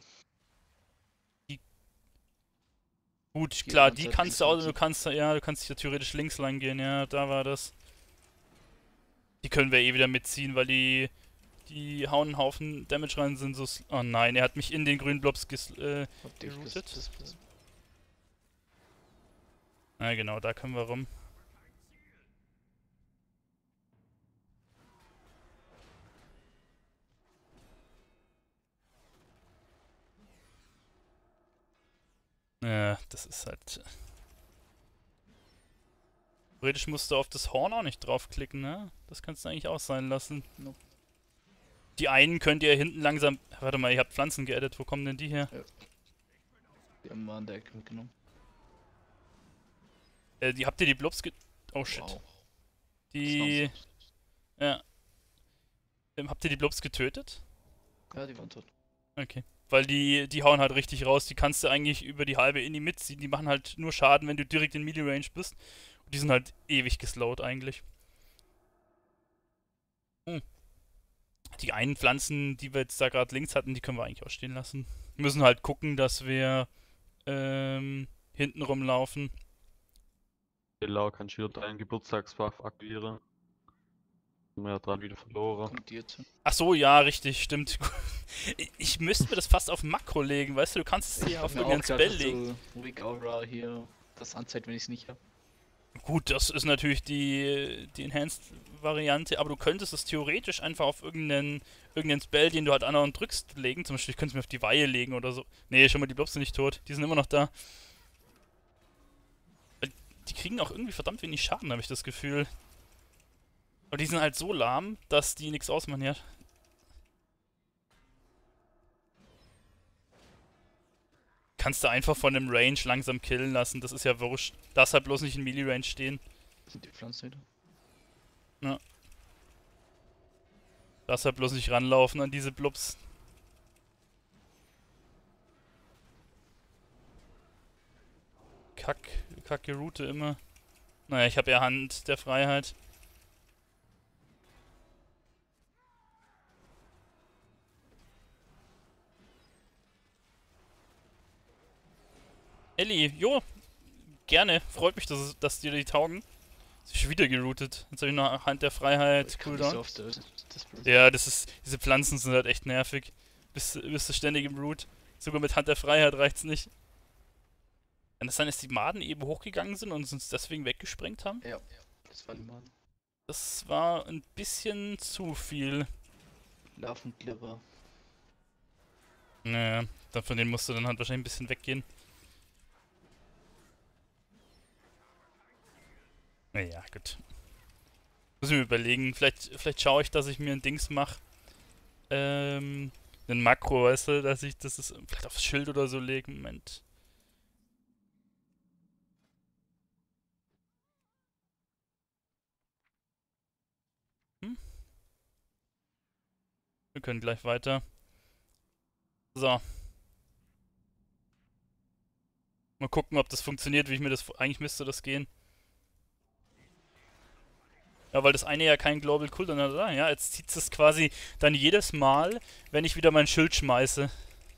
Gut, Die klar, anderen die Seite kannst du links auch... und Du kannst... Ja, du kannst hier theoretisch links lang gehen, ja, da war das. Die können wir eh wieder mitziehen, weil die... Die hauen einen Haufen Damage rein, sind so... sl- Oh nein, er hat mich in den grünen Blobs ges... Äh, Habt ihr Geroutet? das, das, das, na genau, da können wir rum. Ja, das ist halt... Theoretisch musst du auf das Horn auch nicht draufklicken, ne? Das kannst du eigentlich auch sein lassen. Nope. Die einen könnt ihr hinten langsam... Warte mal, ihr habt Pflanzen geaddet, wo kommen denn die her? die haben wir an der Ecke mitgenommen. Äh, die, habt ihr die Blobs ge... Oh shit. Wow. Die... Das Ja. Ähm, habt ihr die Blobs getötet? war's. Ja, die waren tot. Okay. Weil die, die hauen halt richtig raus. Die kannst du eigentlich über die halbe Inni mitziehen. Die machen halt nur Schaden, wenn du direkt in Melee Range bist. Und die sind halt ewig geslowt eigentlich. Hm. Die einen Pflanzen, die wir jetzt da gerade links hatten, die können wir eigentlich auch stehen lassen. Wir müssen halt gucken, dass wir ähm, hinten rumlaufen. Genau, kann ich wieder deinen Geburtstagsbuff aktivieren. Haben wir ja dran wieder verloren. Kommt die jetzt hin? Ach so, ja, richtig, stimmt. Ich, ich müsste mir das fast auf Makro legen, weißt du, du kannst es dir auf hab mir irgendeinen auch Spell gedacht, legen. dass so Weak Aura hier das anzeigt, wenn ich es nicht habe. Gut, das ist natürlich die, die Enhanced-Variante, aber du könntest es theoretisch einfach auf irgendeinen, irgendeinen Spell, den du halt andauernd drückst, legen. Zum Beispiel, ich könnte es mir auf die Weihe legen oder so. Nee, schon mal, die Blobs sind nicht tot. Die sind immer noch da. Weil die kriegen auch irgendwie verdammt wenig Schaden, habe ich das Gefühl. Aber die sind halt so lahm, dass die nichts ausmachen, ja. Kannst du einfach von dem Range langsam killen lassen, das ist ja wurscht. Darfst halt bloß nicht in Melee-Range stehen. Sind die Pflanzen wieder? Darfst halt bloß nicht ranlaufen an diese Blubs. Kack, kacke Route immer. Naja, ich habe ja Hand der Freiheit. Elli, jo, gerne. Freut mich, dass, es- dass dir die taugen. Ist schon wieder geroutet. Jetzt habe ich noch Hand der Freiheit, Ich kann nicht so Cooldown. oft, äh, das Blöd. Ja, das ist. Diese Pflanzen sind halt echt nervig. Bist, bist du ständig im Root. Sogar mit Hand der Freiheit reicht's nicht. Kann es sein, dass die Maden eben hochgegangen sind und uns deswegen weggesprengt haben? Ja, das war die Mann. Das war ein bisschen zu viel. Larvenklipper. Naja, dann von denen musst du dann halt wahrscheinlich ein bisschen weggehen. Naja, gut. Muss ich mir überlegen. Vielleicht, vielleicht schaue ich, dass ich mir ein Dings mache. Ähm, ein Makro, weißt du, dass ich das ist, vielleicht aufs Schild oder so lege. Moment. Hm? Wir können gleich weiter. So. Mal gucken, ob das funktioniert, wie ich mir das... Eigentlich müsste das gehen. Ja, weil das eine ja kein Global Cooldown hat, oder? Ja, jetzt zieht es quasi dann jedes Mal, wenn ich wieder mein Schild schmeiße.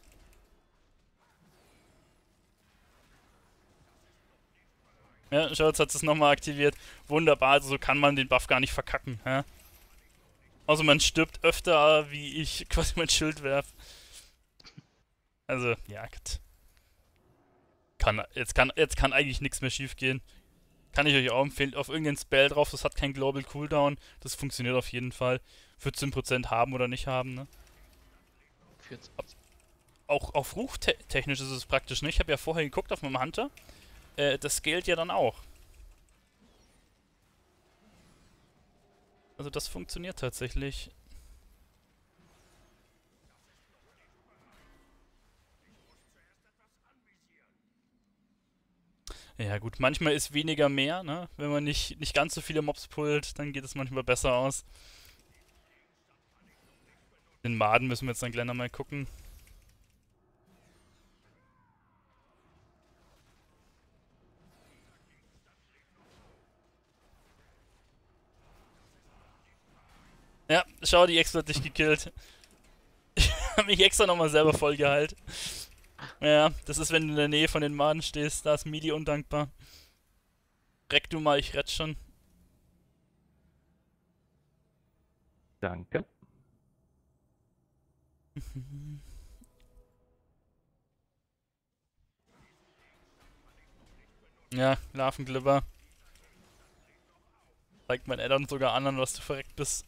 Ja, schau, jetzt hat es nochmal aktiviert. Wunderbar, also so kann man den Buff gar nicht verkacken. Ja? Also man stirbt öfter, wie ich quasi mein Schild werfe. Also, ja, gut. Kann, jetzt, kann, jetzt kann eigentlich nichts mehr schief gehen. Kann ich euch auch empfehlen. Auf irgendeinen Spell drauf, das hat kein Global Cooldown. Das funktioniert auf jeden Fall. vierzehn Prozent haben oder nicht haben, ne? vierzig. Auch auf ruchtechnisch ist es praktisch, ne? Ich habe ja vorher geguckt auf meinem Hunter. Äh, das scaled ja dann auch. Also das funktioniert tatsächlich. Ja gut, manchmal ist weniger mehr, ne? Wenn man nicht, nicht ganz so viele Mobs pullt, dann geht es manchmal besser aus. Den Maden müssen wir jetzt dann gleich nochmal gucken. Ja, schau, die Extra hat dich gekillt. Ich hab mich extra nochmal selber voll geheilt. Ja, das ist, wenn du in der Nähe von den Maden stehst, da ist Midi undankbar. Reck du mal, ich rett schon. Danke. Ja, Larvenglibber. Zeigt mein Addon sogar anderen, was du verreckt bist.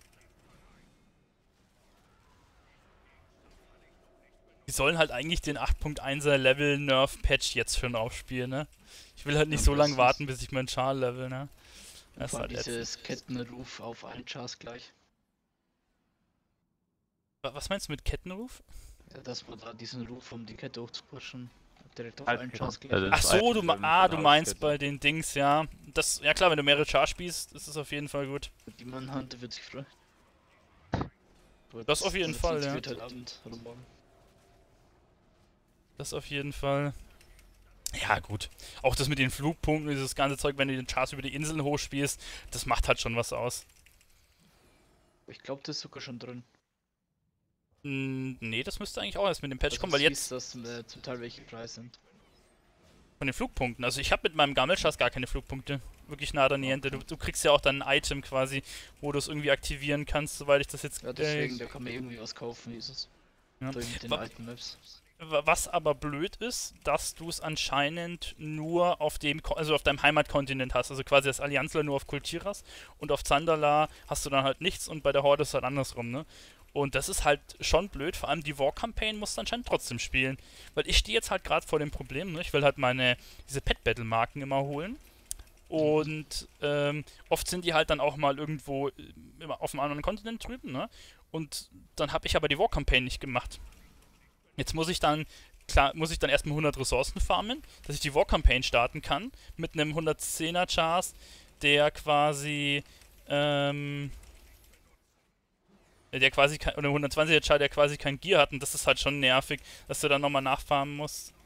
Die sollen halt eigentlich den acht Punkt einser Level Nerf Patch jetzt schon aufspielen, ne? Ich will halt nicht Ja, so lange das warten, ist- bis ich meinen Char level, ne? Und Das ist vor allem halt ätzend. dieses Kettenruf auf allen Chars gleich. Wa- Was meinst du mit Kettenruf? Ja, dass man da diesen Ruf, um die Kette hochzupushen, direkt auf Halt, allen genau. Chars gleich. Ja, Ach das so, du, ma Item ah, von du der meinst Auskette. bei den Dings, ja. Das, ja klar, wenn du mehrere Char spielst, ist es auf jeden Fall gut. Die Manhunter wird sich freuen. Aber Das auf jeden das Fall, ja. wird halt Abend oder morgen. Das auf jeden Fall. Ja, gut. Auch das mit den Flugpunkten, dieses ganze Zeug, wenn du den Chars über die Inseln hochspielst, das macht halt schon was aus. Ich glaube, das ist sogar schon drin. Hm, nee, das müsste eigentlich auch erst mit dem Patch Also kommen, es weil hieß, jetzt dass äh, zum Teil welche frei sind. von den Flugpunkten. Also ich habe mit meinem Gammelschatz gar keine Flugpunkte. Wirklich nah daniente. Du, du kriegst ja auch dann ein Item quasi, wo du es irgendwie aktivieren kannst, soweit ich das jetzt... Ja, deswegen, da kann man irgendwie was kaufen, hieß es. Ja. Da mit den Wa- alten Maps. Wa- Was aber blöd ist, dass du es anscheinend nur auf dem, Ko- also auf deinem Heimatkontinent hast. Also quasi als Allianzler nur auf Kultiras und auf Zandala hast du dann halt nichts und bei der Horde ist es halt andersrum, ne? Und das ist halt schon blöd, vor allem die War-Campaign musst du anscheinend trotzdem spielen. Weil ich stehe jetzt halt gerade vor dem Problem, ne? Ich will halt meine, diese Pet-Battle-Marken immer holen. Und ähm, oft sind die halt dann auch mal irgendwo äh, immer auf einem anderen Kontinent drüben, ne? Und dann habe ich aber die War-Campaign nicht gemacht. Jetzt muss ich dann, klar, muss ich dann erstmal hundert Ressourcen farmen, dass ich die War-Campaign starten kann, mit einem hundertzehner Chars, der quasi, ähm, der quasi, kein, oder hundertzwanziger Char, der quasi kein Gear hat, und das ist halt schon nervig, dass du dann nochmal nachfarmen musst.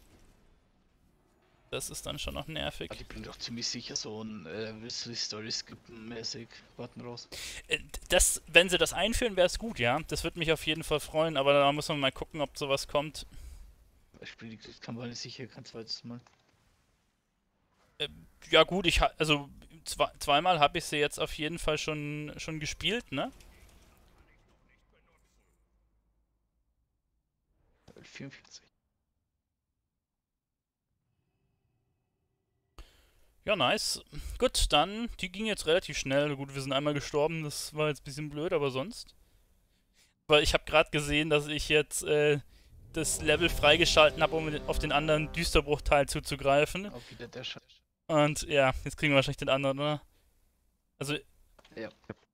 Das ist dann schon noch nervig. Ah, die bringt auch ziemlich sicher so ein äh, willst du die Story skippen mäßig Button raus. Äh, Das, wenn sie das einführen, wäre es gut, ja. Das würde mich auf jeden Fall freuen, aber da muss man mal gucken, ob sowas kommt. Ich spiele die Kampagne sicher kein zweites Mal. Äh, ja gut, ich ha also zwei, zweimal habe ich sie jetzt auf jeden Fall schon schon gespielt, ne? vierundvierzig. Ja, nice. Gut, dann, die ging jetzt relativ schnell. Gut, wir sind einmal gestorben, das war jetzt ein bisschen blöd, aber sonst. Weil ich habe gerade gesehen, dass ich jetzt äh, das Level freigeschalten habe, um auf den anderen Düsterbruchteil zuzugreifen. Auch wieder der Scheiß. Und ja, jetzt kriegen wir wahrscheinlich den anderen, oder? Also, Ja.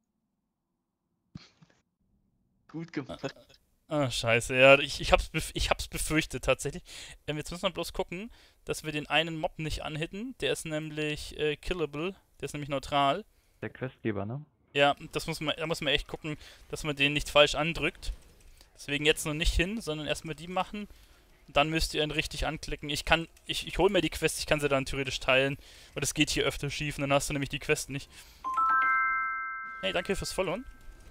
Gut gemacht. ah, scheiße, ja, ich, ich, hab's bef ich hab's befürchtet tatsächlich. Ähm, jetzt müssen wir bloß gucken, dass wir den einen Mob nicht anhitten. Der ist nämlich äh, killable, der ist nämlich neutral. Der Questgeber, ne? Ja, das muss man, da muss man echt gucken, dass man den nicht falsch andrückt. Deswegen jetzt noch nicht hin, sondern erstmal die machen. Dann müsst ihr ihn richtig anklicken. Ich kann, ich, ich hole mir die Quest, ich kann sie dann theoretisch teilen. Aber das geht hier öfter schief und dann hast du nämlich die Quest nicht. Hey, danke fürs Followen.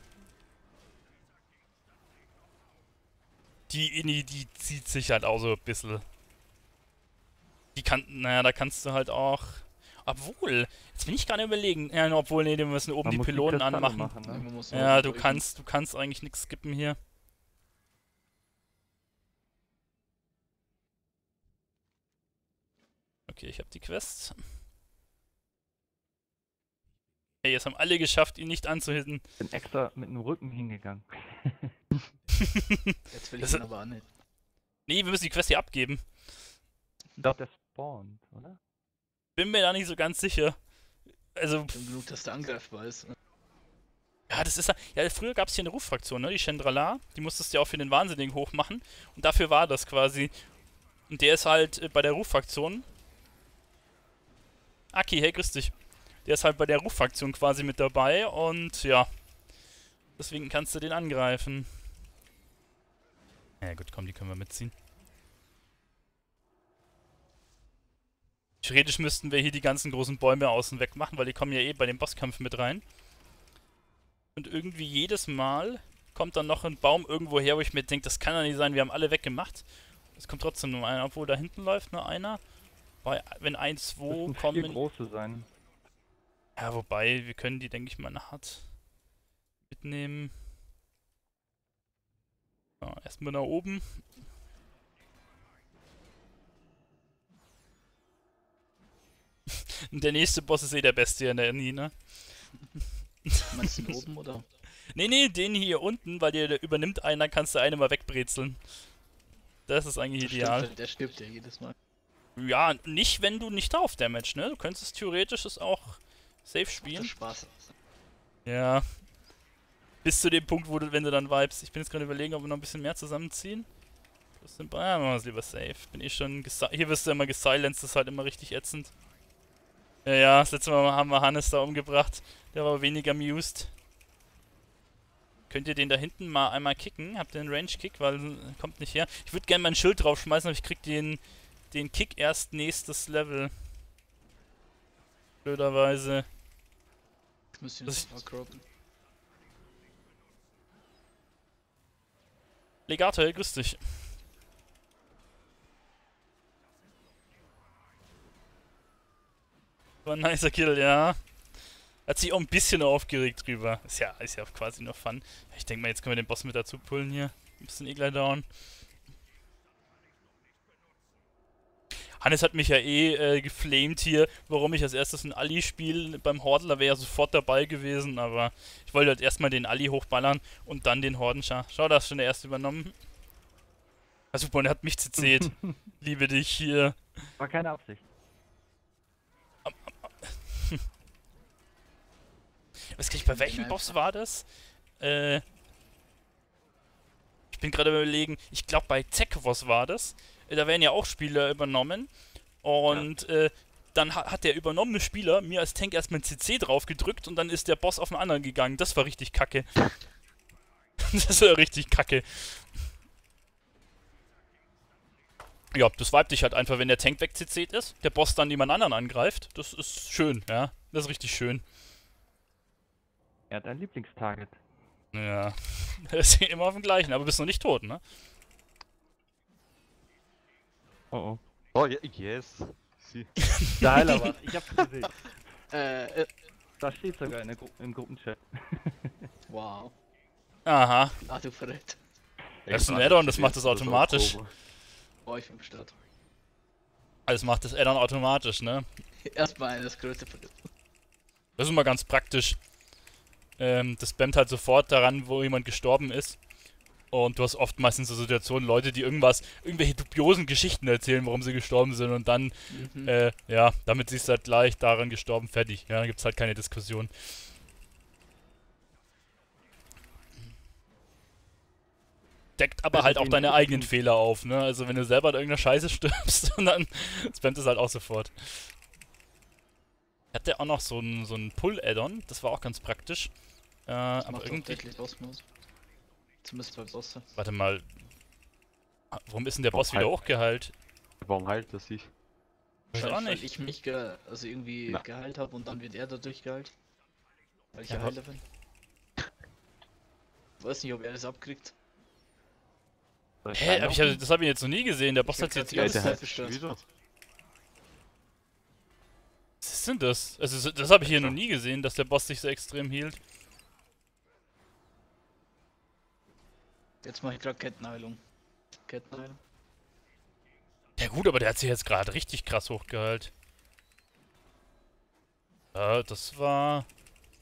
Die Inni, die zieht sich halt auch so ein bisschen. Die kann, naja, da kannst du halt auch. Obwohl, jetzt bin ich gerade überlegen. Ja, obwohl, nee, wir müssen oben Man die muss Pylonen Kristalle anmachen. machen, Ja, ne? man muss Ja, auch du durch- kannst, du kannst eigentlich nichts skippen hier. Okay, ich habe die Quest. Ey, es haben alle geschafft, ihn nicht anzuhitten. Bin extra mit dem Rücken hingegangen. Jetzt will ich Das- ihn aber auch nicht. Nee, wir müssen die Quest hier abgeben. Ich glaube, der spawnt, oder? Bin mir da nicht so ganz sicher. Also, Schon genug, dass der angreifbar ist. ja, das ist ja. Ja, früher gab es hier eine Ruffraktion, ne? Die Chendrala. Die musstest du ja auch für den Wahnsinnigen hochmachen. Und dafür war das quasi. Und der ist halt äh, bei der Ruffraktion. Aki, hey, grüß dich. Der ist halt bei der Ruffraktion quasi mit dabei und ja. Deswegen kannst du den angreifen. Ja gut, komm, die können wir mitziehen. Theoretisch müssten wir hier die ganzen großen Bäume außen weg machen, weil die kommen ja eh bei dem Bosskampf mit rein. Und irgendwie jedes Mal kommt dann noch ein Baum irgendwo her, wo ich mir denke, das kann ja nicht sein, wir haben alle weggemacht. Es kommt trotzdem nur einer, obwohl da hinten läuft nur einer. Weil, wenn ein, zwei Müssten vier kommen. große sein. Ja, wobei, wir können die, denke ich mal, hart mitnehmen. So, erstmal nach oben. Und der nächste Boss ist eh der beste in der Uni, ne? Meinst du den oben oder? Nee, nee, den hier unten, weil der, der übernimmt einer, kannst du einen mal wegbrezeln. Das ist eigentlich Der ideal. stirbt, der stirbt ja jedes Mal. Ja, nicht, wenn du nicht drauf damage, ne? Du könntest theoretisch es auch safe Das spielen. Spaß. Ja. Bis zu dem Punkt, wo du, wenn du dann vibest. Ich bin jetzt gerade überlegen, ob wir noch ein bisschen mehr zusammenziehen. Das sind, ah, machen wir es lieber safe. Bin ich schon gesi- Hier wirst du immer gesilenced, das ist halt immer richtig ätzend. Ja, ja, das letzte Mal haben wir Hannes da umgebracht. Der war weniger amused. Könnt ihr den da hinten mal einmal kicken? Habt ihr einen Range-Kick? Weil äh, kommt nicht her. Ich würde gerne mein Schild draufschmeißen, aber ich krieg den, den Kick erst nächstes Level. Blöderweise. Jetzt müsst ihr Das- nicht croppen. Legato, hey, grüß dich. War ein nicer Kill, ja. Hat sich auch ein bisschen aufgeregt drüber. Ist ja, ist ja quasi nur Fun. Ich denke mal, jetzt können wir den Boss mit dazu pullen hier. Ein bisschen eh gleich down. Hannes hat mich ja eh äh, geflamed hier, warum ich als erstes ein Ali spiele. Beim Hordler wäre ja sofort dabei gewesen, aber ich wollte halt erstmal den Ali hochballern und dann den Hordenschar. Schau, da hast du schon der erste übernommen. Ah, super, und er hat mich zitiert. Liebe dich hier. War keine Absicht. Weiß gar nicht, bei welchem Boss war das? Äh. Ich bin gerade überlegen, ich glaube bei Zekvos war das. Äh, Da werden ja auch Spieler übernommen. Und äh, dann ha hat der übernommene Spieler mir als Tank erstmal ein C C drauf gedrückt und dann ist der Boss auf den anderen gegangen. Das war richtig kacke. Das war richtig kacke. Ja, das vibet dich halt einfach, wenn der Tank weg C C'd ist, der Boss dann jemand anderen angreift. Das ist schön, ja. Das ist richtig schön. Er hat ein Lieblingstarget. Ja. Er ist immer auf dem gleichen, aber bist noch nicht tot, ne? Oh oh. Oh, ye- yes. Sie. Der Heiler war. Ich hab's gesehen. Äh, äh, Da steht sogar in der Gru im Gruppenchat. wow. Aha. Ah, du verrät. Das ist ein Add-on, das macht das automatisch. Oh, ich bin am Start. Also macht das Add-on automatisch, ne? Erstmal eine das größte verrät. Das ist immer ganz praktisch. Ähm, das spammt halt sofort daran, wo jemand gestorben ist. Und du hast oftmals in so Situationen Leute, die irgendwas, irgendwelche dubiosen Geschichten erzählen, warum sie gestorben sind und dann, Mhm. äh, ja, damit siehst du halt gleich daran gestorben, fertig. Ja, dann gibt's halt keine Diskussion. Deckt aber Also halt auch den deine guten- eigenen Fehler auf, ne? Also wenn du selber an irgendeiner Scheiße stirbst, und dann spammt es halt auch sofort. Hat der auch noch so ein, so ein Pull-Add-on, das war auch ganz praktisch. Äh, Das aber macht irgendwie. irgendwie Bossmus. Zumindest bei Bosse. Warte mal. Ah, warum ist denn der Warum Boss wieder halt- hochgeheilt? Warum heilt er sich? Weiß auch Wahrscheinlich, nicht. weil ich mich ge also irgendwie Na. geheilt habe und dann wird er dadurch geheilt. Weil ich Ja, ja, aber- Heiler bin. Weiß nicht, ob er das abkriegt. Soll ich Hä? Aber ich hab, reinlaufen? das habe ich jetzt noch nie gesehen. Der Boss bin hat jetzt. grad die Ja, ganze der Zeit heilt bestört. wieder. Was ist denn das? Also, so- das habe ich hier noch nie gesehen, dass der Boss sich so extrem hielt. Jetzt mache ich gerade Kettenheilung. Kettenheilung. Ja, gut, aber der hat sich jetzt gerade richtig krass hochgeheilt. Ja, das war.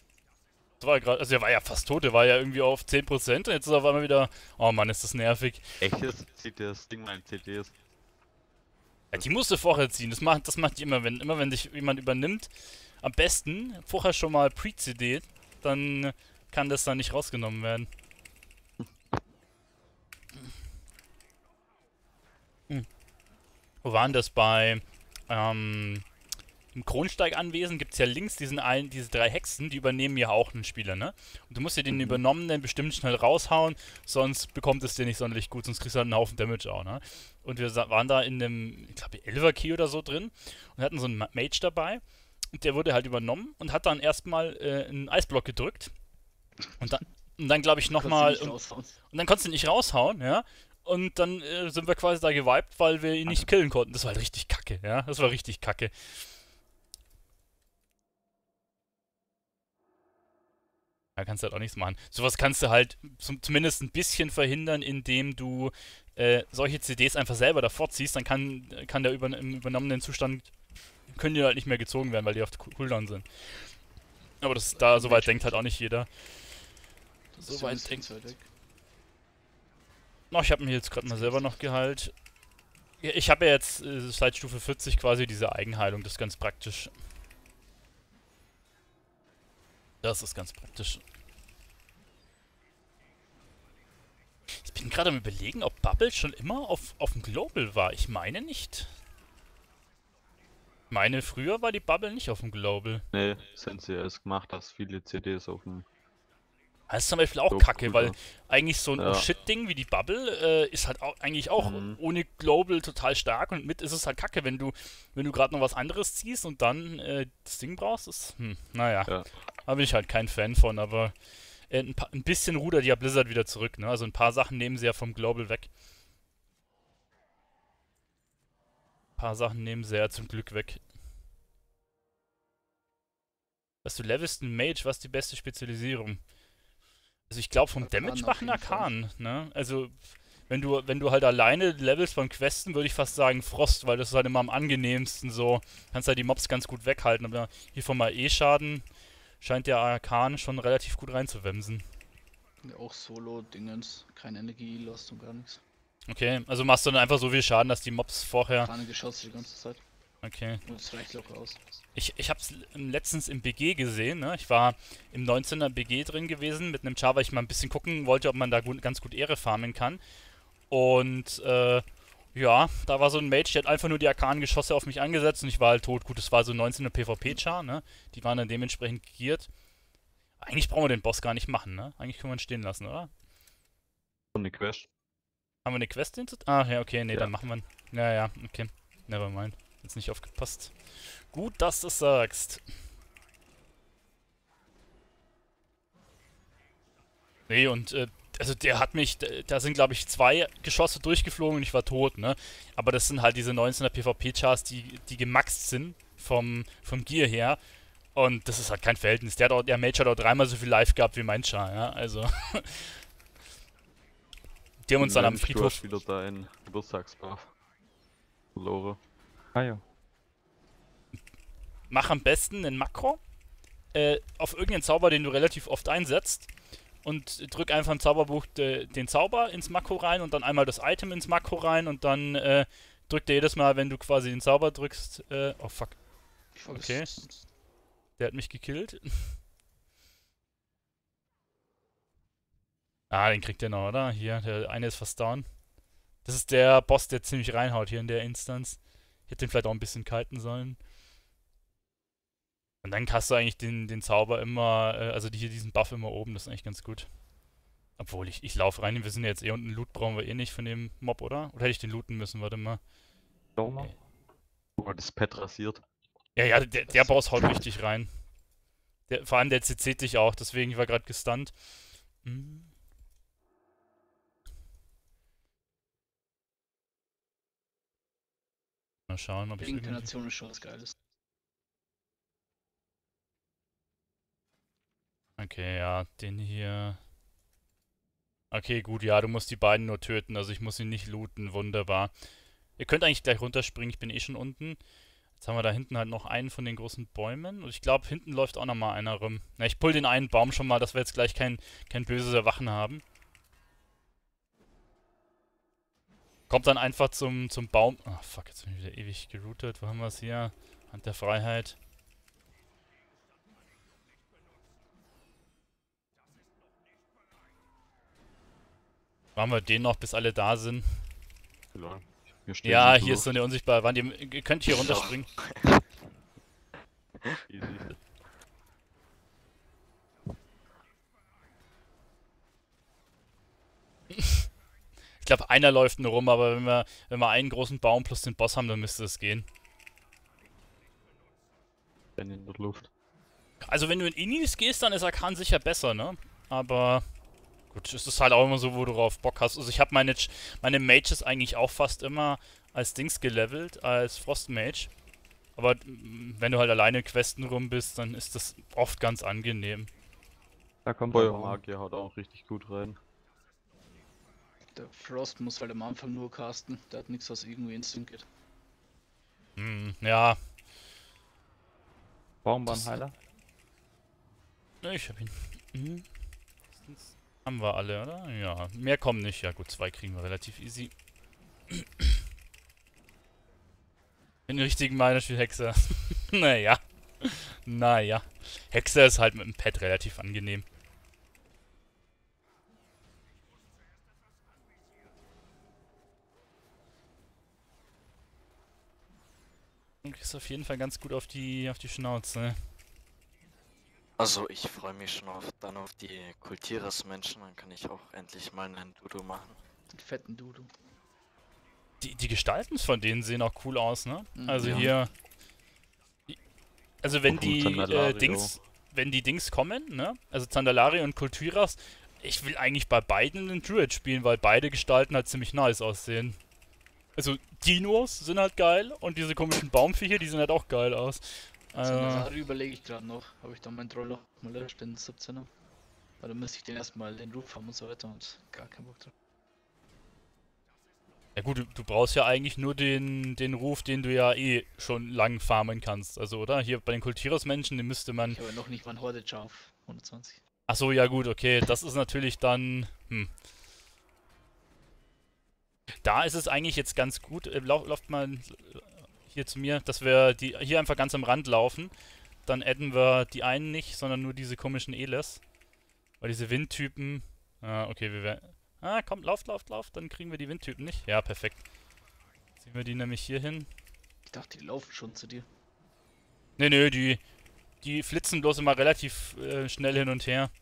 Das war gerade, also er war ja fast tot, der war ja irgendwie auf zehn Prozent und jetzt ist er auf einmal wieder, oh Mann, ist das nervig. Echtes C Ds, Ding mein C Ds. Ja, die musst du vorher ziehen, das macht, das macht die immer, wenn, immer wenn dich jemand übernimmt. Am besten vorher schon mal Pre-C D, dann kann das dann nicht rausgenommen werden. Hm. Wo waren das bei, ähm, im Kronsteig-Anwesen gibt es ja links diesen einen, diese drei Hexen, die übernehmen ja auch einen Spieler, ne? Und du musst dir den Mhm. übernommenen bestimmt schnell raushauen, sonst bekommt es dir nicht sonderlich gut, sonst kriegst du halt einen Haufen Damage auch, ne? Und wir sa- waren da in einem, ich glaube, Elfer-Key oder so drin und hatten so einen Ma- Mage dabei und der wurde halt übernommen und hat dann erstmal äh, einen Eisblock gedrückt und dann, und dann glaube ich, nochmal, und, und dann konntest du ihn nicht raushauen, ja? Und dann äh, sind wir quasi da gewiped, weil wir ihn nicht killen konnten. Das war halt richtig kacke, ja? Das war richtig kacke. Da kannst du halt auch nichts machen. Sowas kannst du halt zum, zumindest ein bisschen verhindern, indem du äh, solche C Ds einfach selber davor ziehst. Dann kann, kann der über, im übernommenen Zustand, können die halt nicht mehr gezogen werden, weil die auf Cooldown sind. Aber das da, soweit denkt halt auch nicht jeder. So weit denkt. Oh, ich habe mir jetzt gerade mal selber noch geheilt. Ja, ich habe ja jetzt äh, seit Stufe vierzig quasi diese Eigenheilung, das ist ganz praktisch. Das ist ganz praktisch. Ich bin gerade am Überlegen, ob Bubble schon immer auf, auf dem Global war. Ich meine nicht. Ich meine, früher war die Bubble nicht auf dem Global. Nee, sind sie erst gemacht, dass viele C Ds auf dem. Das ist zum Beispiel auch So kacke, weil cool. eigentlich so ein Ja. Oh-Shit-Ding wie die Bubble äh, ist halt auch, eigentlich auch Mhm. ohne Global total stark und mit ist es halt kacke, wenn du, wenn du gerade noch was anderes ziehst und dann äh, das Ding brauchst. Ist, hm, naja, Ja. da bin ich halt kein Fan von, aber äh, ein, paar, ein bisschen rudert ja Blizzard wieder zurück, ne? Also ein paar Sachen nehmen sie ja vom Global weg. Ein paar Sachen nehmen sie ja zum Glück weg. Was du levelst einen Mage, was ist die beste Spezialisierung? Also ich glaube vom Arkan Damage auf machen jeden Fall. Arkan, ne? Also wenn du, wenn du halt alleine levelst beim Questen, würde ich fast sagen Frost, weil das ist halt immer am angenehmsten so. Kannst halt die Mobs ganz gut weghalten, aber hier vom A E-Schaden scheint der Arkan schon relativ gut reinzuwemsen. Ja, auch Solo-Dingens, keine Energielastung, gar nichts. Okay, also machst du dann einfach so viel Schaden, dass die Mobs vorher... Keine geschossen die ganze Zeit. Okay. Und es reicht locker aus. Ich, ich hab's letztens im B G gesehen, ne? Ich war im neunzehner B G drin gewesen mit einem Char, weil ich mal ein bisschen gucken wollte, ob man da gut, ganz gut Ehre farmen kann. Und, äh, ja, da war so ein Mage, der hat einfach nur die Arkan-Geschosse auf mich angesetzt und ich war halt tot. Gut, das war so ein neunzehner PvP-Char, ne? Die waren dann dementsprechend gegiert. Eigentlich brauchen wir den Boss gar nicht machen, ne? Eigentlich können wir ihn stehen lassen, oder? Und eine Quest. Haben wir eine Quest hinter? Ah, ja, okay, nee, Ja. dann machen wir ihn. Ja, ja, okay. Nevermind. Jetzt nicht aufgepasst. Gut, dass du es sagst. Nee, und, äh, also der hat mich, d- da sind glaube ich zwei Geschosse durchgeflogen und ich war tot, ne? Aber das sind halt diese neunzehner PvP-Chars, die, die gemaxt sind vom, vom Gear her. Und das ist halt kein Verhältnis. Der, hat auch, der Mage hat auch dreimal so viel Life gehabt wie mein Char, ja? Also. Die haben uns dann am Mensch, du Friedhof. hast wieder deinen Geburtstagsbuff verloren. Ah ja. Mach am besten einen Makro äh, auf irgendeinen Zauber, den du relativ oft einsetzt. Und drück einfach im Zauberbuch de, den Zauber ins Makro rein und dann einmal das Item ins Makro rein und dann äh, drückt er jedes Mal, wenn du quasi den Zauber drückst. Äh, oh fuck, Ich weiß, Okay. der hat mich gekillt. Ah, den kriegt er noch, oder? Hier, der eine ist fast down. Das ist der Boss, der ziemlich reinhaut hier in der Instanz. Ich hätte den vielleicht auch ein bisschen kalten sollen. Und dann hast du eigentlich den, den Zauber immer, äh, also hier diesen Buff immer oben, das ist eigentlich ganz gut. Obwohl, ich, ich laufe rein, wir sind ja jetzt eh unten, Loot brauchen wir eh nicht von dem Mob, oder? Oder hätte ich den looten müssen, warte mal. Doma. Oh, das Pet rasiert. Ja, ja, der, der Boss haut richtig rein. Der, vor allem der C C dich auch, deswegen ich war gerade gestunt. Hm. Mal schauen, ob ich irgendwie... Inkarnation ist schon was Geiles. Okay, ja, den hier... Okay, gut, ja, du musst die beiden nur töten, also ich muss ihn nicht looten, wunderbar. Ihr könnt eigentlich gleich runterspringen, ich bin eh schon unten. Jetzt haben wir da hinten halt noch einen von den großen Bäumen. Und ich glaube, hinten läuft auch nochmal einer rum. Na, ich pull den einen Baum schon mal, dass wir jetzt gleich kein, kein böses Erwachen haben. Kommt dann einfach zum, zum Baum. Ah, fuck, jetzt bin ich wieder ewig geroutet. Wo haben wir es hier? Hand der Freiheit. Machen wir den noch, bis alle da sind. Vielleicht. Wir stehen Ja, in der hier ist so Luft. eine unsichtbare Wand. Ihr, ihr könnt hier runterspringen. Easy. Ich glaube, einer läuft nur rum, aber wenn wir, wenn wir einen großen Baum plus den Boss haben, dann müsste es gehen. Stehen in der Luft. Also wenn du in Inis gehst, dann ist Arkan sicher besser, ne? Aber gut, es ist halt auch immer so, wo du drauf Bock hast. Also ich habe meine, meine Mages eigentlich auch fast immer als Dings gelevelt, als Frostmage. Aber mm, wenn du halt alleine in Questen rum bist, dann ist das oft ganz angenehm. Da kommt der Baum. Feuermagier haut auch richtig gut rein. Der Frost muss halt am Anfang nur casten. Der hat nichts, was irgendwie instant geht. Hm, ja, Baumbahnheiler. ne, ich hab ihn. Mhm. Erstens haben wir alle, oder? Ja, mehr kommen nicht. Ja gut, zwei kriegen wir relativ easy. Den richtigen meiner spielt Hexer. Naja. Naja. Hexer ist halt mit dem Pad relativ angenehm. Du kriegst auf jeden Fall ganz gut auf die auf die Schnauze. Also ich freue mich schon auf, dann auf die Kultierersmenschen, dann kann ich auch endlich mal einen Dudu machen. Den fetten Dudu. Die, die Gestalten von denen sehen auch cool aus, ne? Mhm. Also Ja. hier. Also wenn Und die äh, Zandalario. Dings, wenn die Dings kommen, ne? Also Zandalari und Kultiras, ich will eigentlich bei beiden einen Druid spielen, weil beide Gestalten halt ziemlich nice aussehen. Also Dinos sind halt geil und diese komischen Baumviecher, die sehen halt auch geil aus. Also, Äh, überlege ich gerade noch, ob ich da meinen Troller mal löscht, den siebzehner. Weil dann müsste ich den erstmal den Roof haben und so weiter und gar keinen Bock drauf. ja gut, du, du brauchst ja eigentlich nur den, den Ruf, den du ja eh schon lang farmen kannst. Also, oder? Hier bei den Kultiras-Menschen, den müsste man... Ich habe ja noch nicht mal einen Horde auf hundertzwanzig. Achso, ja gut, okay. Das ist natürlich dann... Hm. Da ist es eigentlich jetzt ganz gut. Äh, lau lauft mal hier zu mir, dass wir die hier einfach ganz am Rand laufen. Dann adden wir die einen nicht, sondern nur diese komischen Eles. Weil diese Windtypen... Ah, okay, wir werden... Ah, komm, lauft, lauft, lauft. Dann kriegen wir die Windtypen nicht. Ja, perfekt. Ziehen wir die nämlich hier hin. Ich dachte, die laufen schon zu dir. Nee, nee, die... Die flitzen bloß immer relativ äh, schnell hin und her.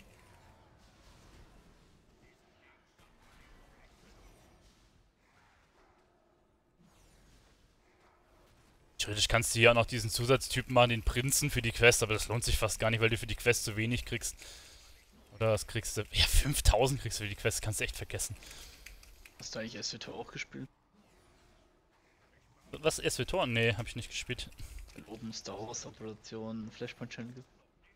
Theoretisch kannst du hier auch noch diesen Zusatztypen machen, den Prinzen für die Quest, aber das lohnt sich fast gar nicht, weil du für die Quest zu wenig kriegst. Oder was kriegst du? Ja, fünftausend kriegst du für die Quest, kannst du echt vergessen. Hast du eigentlich S W T auch gespielt? Was, S W Tor? Nee, hab ich nicht gespielt. Weil oben Star Wars Operation Flashpoint Channel gibt.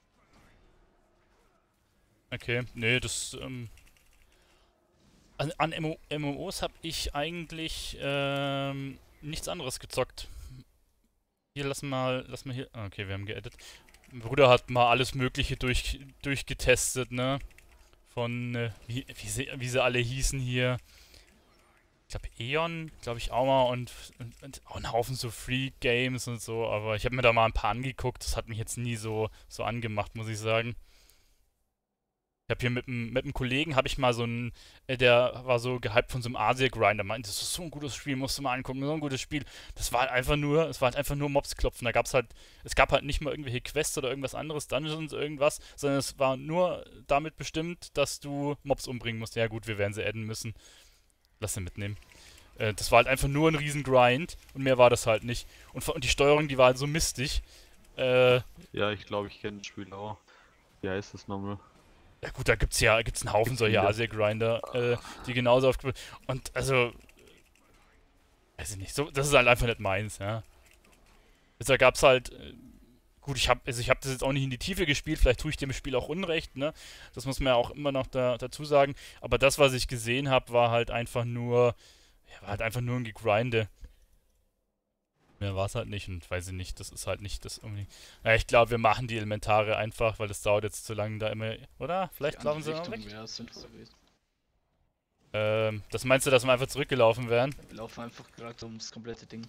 Okay, nee, das, ähm... An, an M M O Os habe ich eigentlich, ähm, nichts anderes gezockt. Hier, lass mal, lass mal hier... ah, okay, wir haben geedit. Mein Bruder hat mal alles Mögliche durch, durchgetestet, ne? Von, äh, wie, wie, sie, wie sie alle hießen hier. Ich glaube, Eon, glaube ich auch mal und, und, und auch ein Haufen so Free Games und so, aber ich habe mir da mal ein paar angeguckt, das hat mich jetzt nie so, so angemacht, muss ich sagen. Ich habe hier mit einem mit einem Kollegen, habe ich mal so einen, äh, der war so gehypt von so einem Asia-Grinder, meinte, das ist so ein gutes Spiel, musst du mal angucken, so ein gutes Spiel. Das war halt einfach nur, es war halt einfach nur Mobs klopfen, da gab's halt, es gab halt nicht mal irgendwelche Quests oder irgendwas anderes, Dungeons, irgendwas, sondern es war nur damit bestimmt, dass du Mobs umbringen musst. Ja gut, wir werden sie adden müssen. Lass sie mitnehmen. Äh, das war halt einfach nur ein riesen Grind und mehr war das halt nicht. Und, vor- und die Steuerung, die war halt so mistig. Äh, Ja, ich glaube, ich kenne das Spiel auch. Wie heißt das nochmal? Ja gut, da gibt's ja gibt's einen Haufen Gibt's solcher viele. Asia-Grinder, äh, die genauso aufgebaut. Und also, weiß ich nicht, so, das ist halt einfach nicht meins, ja. Also, da gab's halt, äh, gut, ich hab, also ich habe das jetzt auch nicht in die Tiefe gespielt, vielleicht tue ich dem Spiel auch Unrecht, ne? Das muss man ja auch immer noch da, dazu sagen. Aber das, was ich gesehen habe, war halt einfach nur, ja, war halt einfach nur ein Gegrinde. Mehr war es halt nicht und weiß ich nicht, das ist halt nicht das irgendwie. Ja, ich glaube, wir machen die Elementare einfach, weil das dauert jetzt zu lange da immer. Oder? Vielleicht Die laufen sie andere noch weg. Richtung wäre sinnvoll gewesen. Ähm, das meinst du, dass wir einfach zurückgelaufen wären? Wir laufen einfach gerade ums komplette Ding.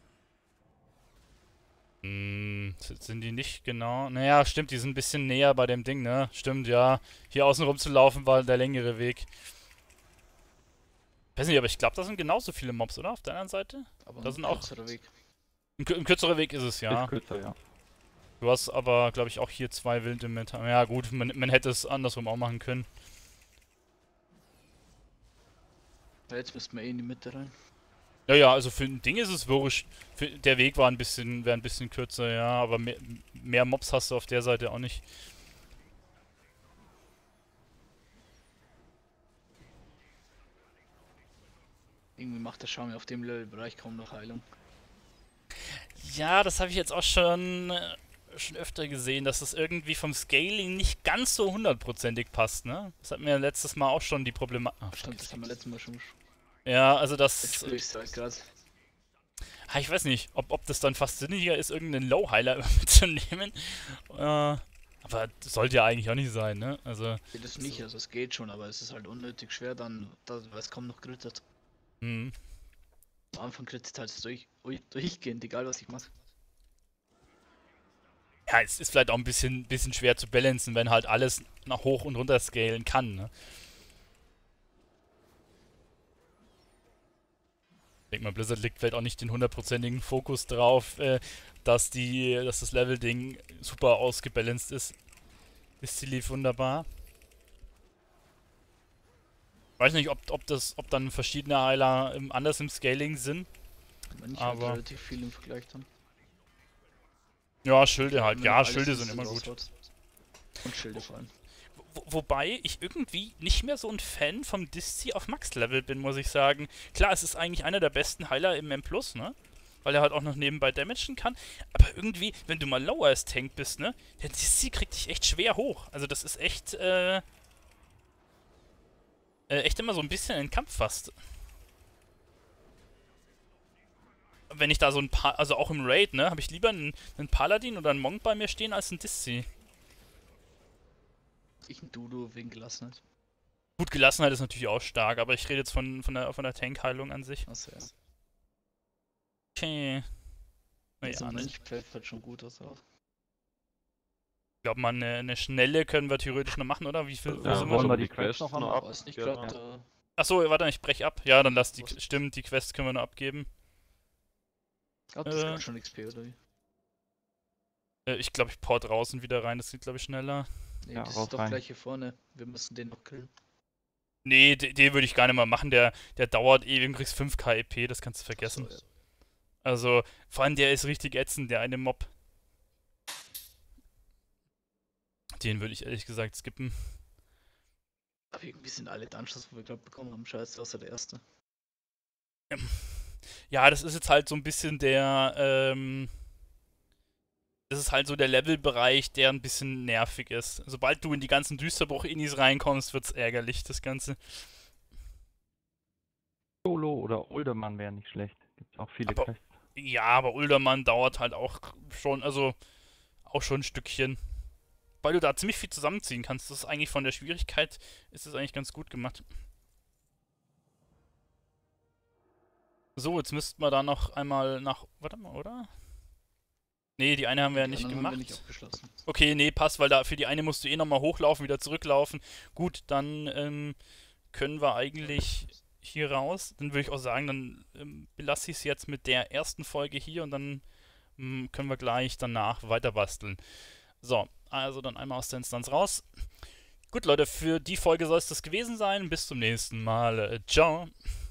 Hm, s- sind die nicht genau? Naja, stimmt, die sind ein bisschen näher bei dem Ding, ne? Stimmt, ja. Hier außen rum zu laufen war der längere Weg. Weiß nicht, aber ich glaube, da sind genauso viele Mobs, oder? Auf der anderen Seite? Aber Da ein sind auch- kürzerer Weg. Ein, kür- ein kürzerer Weg ist es, ja. Ist kürzer, ja. Du hast aber, glaube ich, auch hier zwei wilde Metall. Ja, gut, man, man hätte es andersrum auch machen können. Ja, jetzt müssten wir eh in die Mitte rein. Ja, ja, also für ein Ding ist es wurscht. Für, der Weg war ein bisschen, wäre ein bisschen kürzer, ja, aber mehr, mehr Mobs hast du auf der Seite auch nicht. Irgendwie macht der Xiaomi auf dem Levelbereich kaum noch Heilung. Ja, das habe ich jetzt auch schon, äh, schon öfter gesehen, dass das irgendwie vom Scaling nicht ganz so hundertprozentig passt, ne? Das hatten wir letztes Mal auch schon die Problematik. Ah, Stimmt, das haben wir letztes Mal schon. ja, also Jetzt das. spüre ich es halt gerade. Ah, ich weiß nicht, ob, ob das dann fast sinniger ist, irgendeinen Low-Heiler mitzunehmen. Äh, aber das sollte ja eigentlich auch nicht sein, ne? Also, Geht es nicht, also es geht schon, aber es ist halt unnötig schwer dann, da, weil es kaum noch kritet. hm. Am Anfang kritet halt durch, ui, durchgehend, egal was ich mache. Ja, es ist vielleicht auch ein bisschen, bisschen schwer zu balancen, wenn halt alles nach hoch und runter scalen kann, ne? Ich denke mal, Blizzard legt vielleicht auch nicht den hundertprozentigen Fokus drauf, äh, dass die, dass das Level-Ding super ausgebalanced ist. Ist sie lief wunderbar. Weiß nicht, ob, ob das, ob dann verschiedene Heiler im, anders im Scaling sind. Wenn ich halt Aber- relativ viel im Vergleich dann. Ja, Schilde halt. Wenn Ja, alles Schilde ist, sind ist immer es gut. auswärts. Und Schilde vor allem. Wo, wobei ich irgendwie nicht mehr so ein Fan vom Diszi auf Max-Level bin, muss ich sagen. Klar, es ist eigentlich einer der besten Heiler im M plus, ne? Weil er halt auch noch nebenbei damagen kann. Aber irgendwie, wenn du mal lower als Tank bist, ne? Der Diszi kriegt dich echt schwer hoch. Also das ist echt, äh, äh, echt immer so ein bisschen ein Kampf fast. Wenn ich da so ein paar, also auch im Raid, ne? Habe ich lieber einen, einen Paladin oder einen Monk bei mir stehen als einen Diszi. Ich ein Dudo wegen Gelassenheit. Gut, Gelassenheit ist natürlich auch stark, aber ich rede jetzt von, von der, von der Tankheilung an sich. Achso, ja. Okay. Naja, so ein ne? Mönch pfeift halt schon gut aus. auch. Ich glaube mal, eine, eine schnelle können wir theoretisch noch machen, oder? Wie viel? wo Ja, sind wollen wir? wir die Quest noch haben? ab? Weiß nicht Ja. gerade. Äh, Achso, warte, ich brech ab. Ja, dann lass die. Was? Stimmt, die Quest können wir noch abgeben. glaub, das ist Äh. grad schon X P oder wie? Äh, ich glaube, ich port draußen wieder rein, das geht, glaube ich, schneller. Nee, Ja, das raus ist doch rein. gleich hier vorne. Wir müssen den noch killen. Nee, de- den würde ich gar nicht mal machen. Der, der dauert ewig und kriegst fünf K E P, das kannst du vergessen. Achso, ja. Also, vor allem der ist richtig ätzend, der eine Mob. Den würde ich ehrlich gesagt skippen. Aber irgendwie sind alle Dungeons, wo wir gerade bekommen haben, scheiße, außer der erste. Ja, das ist jetzt halt so ein bisschen der, ähm, das ist halt so der Levelbereich, der ein bisschen nervig ist. Sobald du in die ganzen Düsterbruch-Inis reinkommst, wird's ärgerlich, das Ganze. Solo oder Oldermann wäre nicht schlecht. Gibt auch viele Aber- Quests. Ja, aber Uldermann dauert halt auch schon, also auch schon ein Stückchen. Weil du da ziemlich viel zusammenziehen kannst. Das ist eigentlich von der Schwierigkeit, ist das eigentlich ganz gut gemacht. So, jetzt müssten wir da noch einmal nach. Warte mal, oder? Nee, die eine haben wir ja Die nicht anderen haben wir gemacht. nicht abgeschlossen. Okay, nee, passt, weil da für die eine musst du eh nochmal hochlaufen, wieder zurücklaufen. Gut, dann ähm, können wir eigentlich hier raus. Dann würde ich auch sagen, dann ähm, belasse ich es jetzt mit der ersten Folge hier und dann ähm, können wir gleich danach weiter basteln. So, also dann einmal aus der Instanz raus. Gut, Leute, für die Folge soll es das gewesen sein. Bis zum nächsten Mal. Äh, ciao.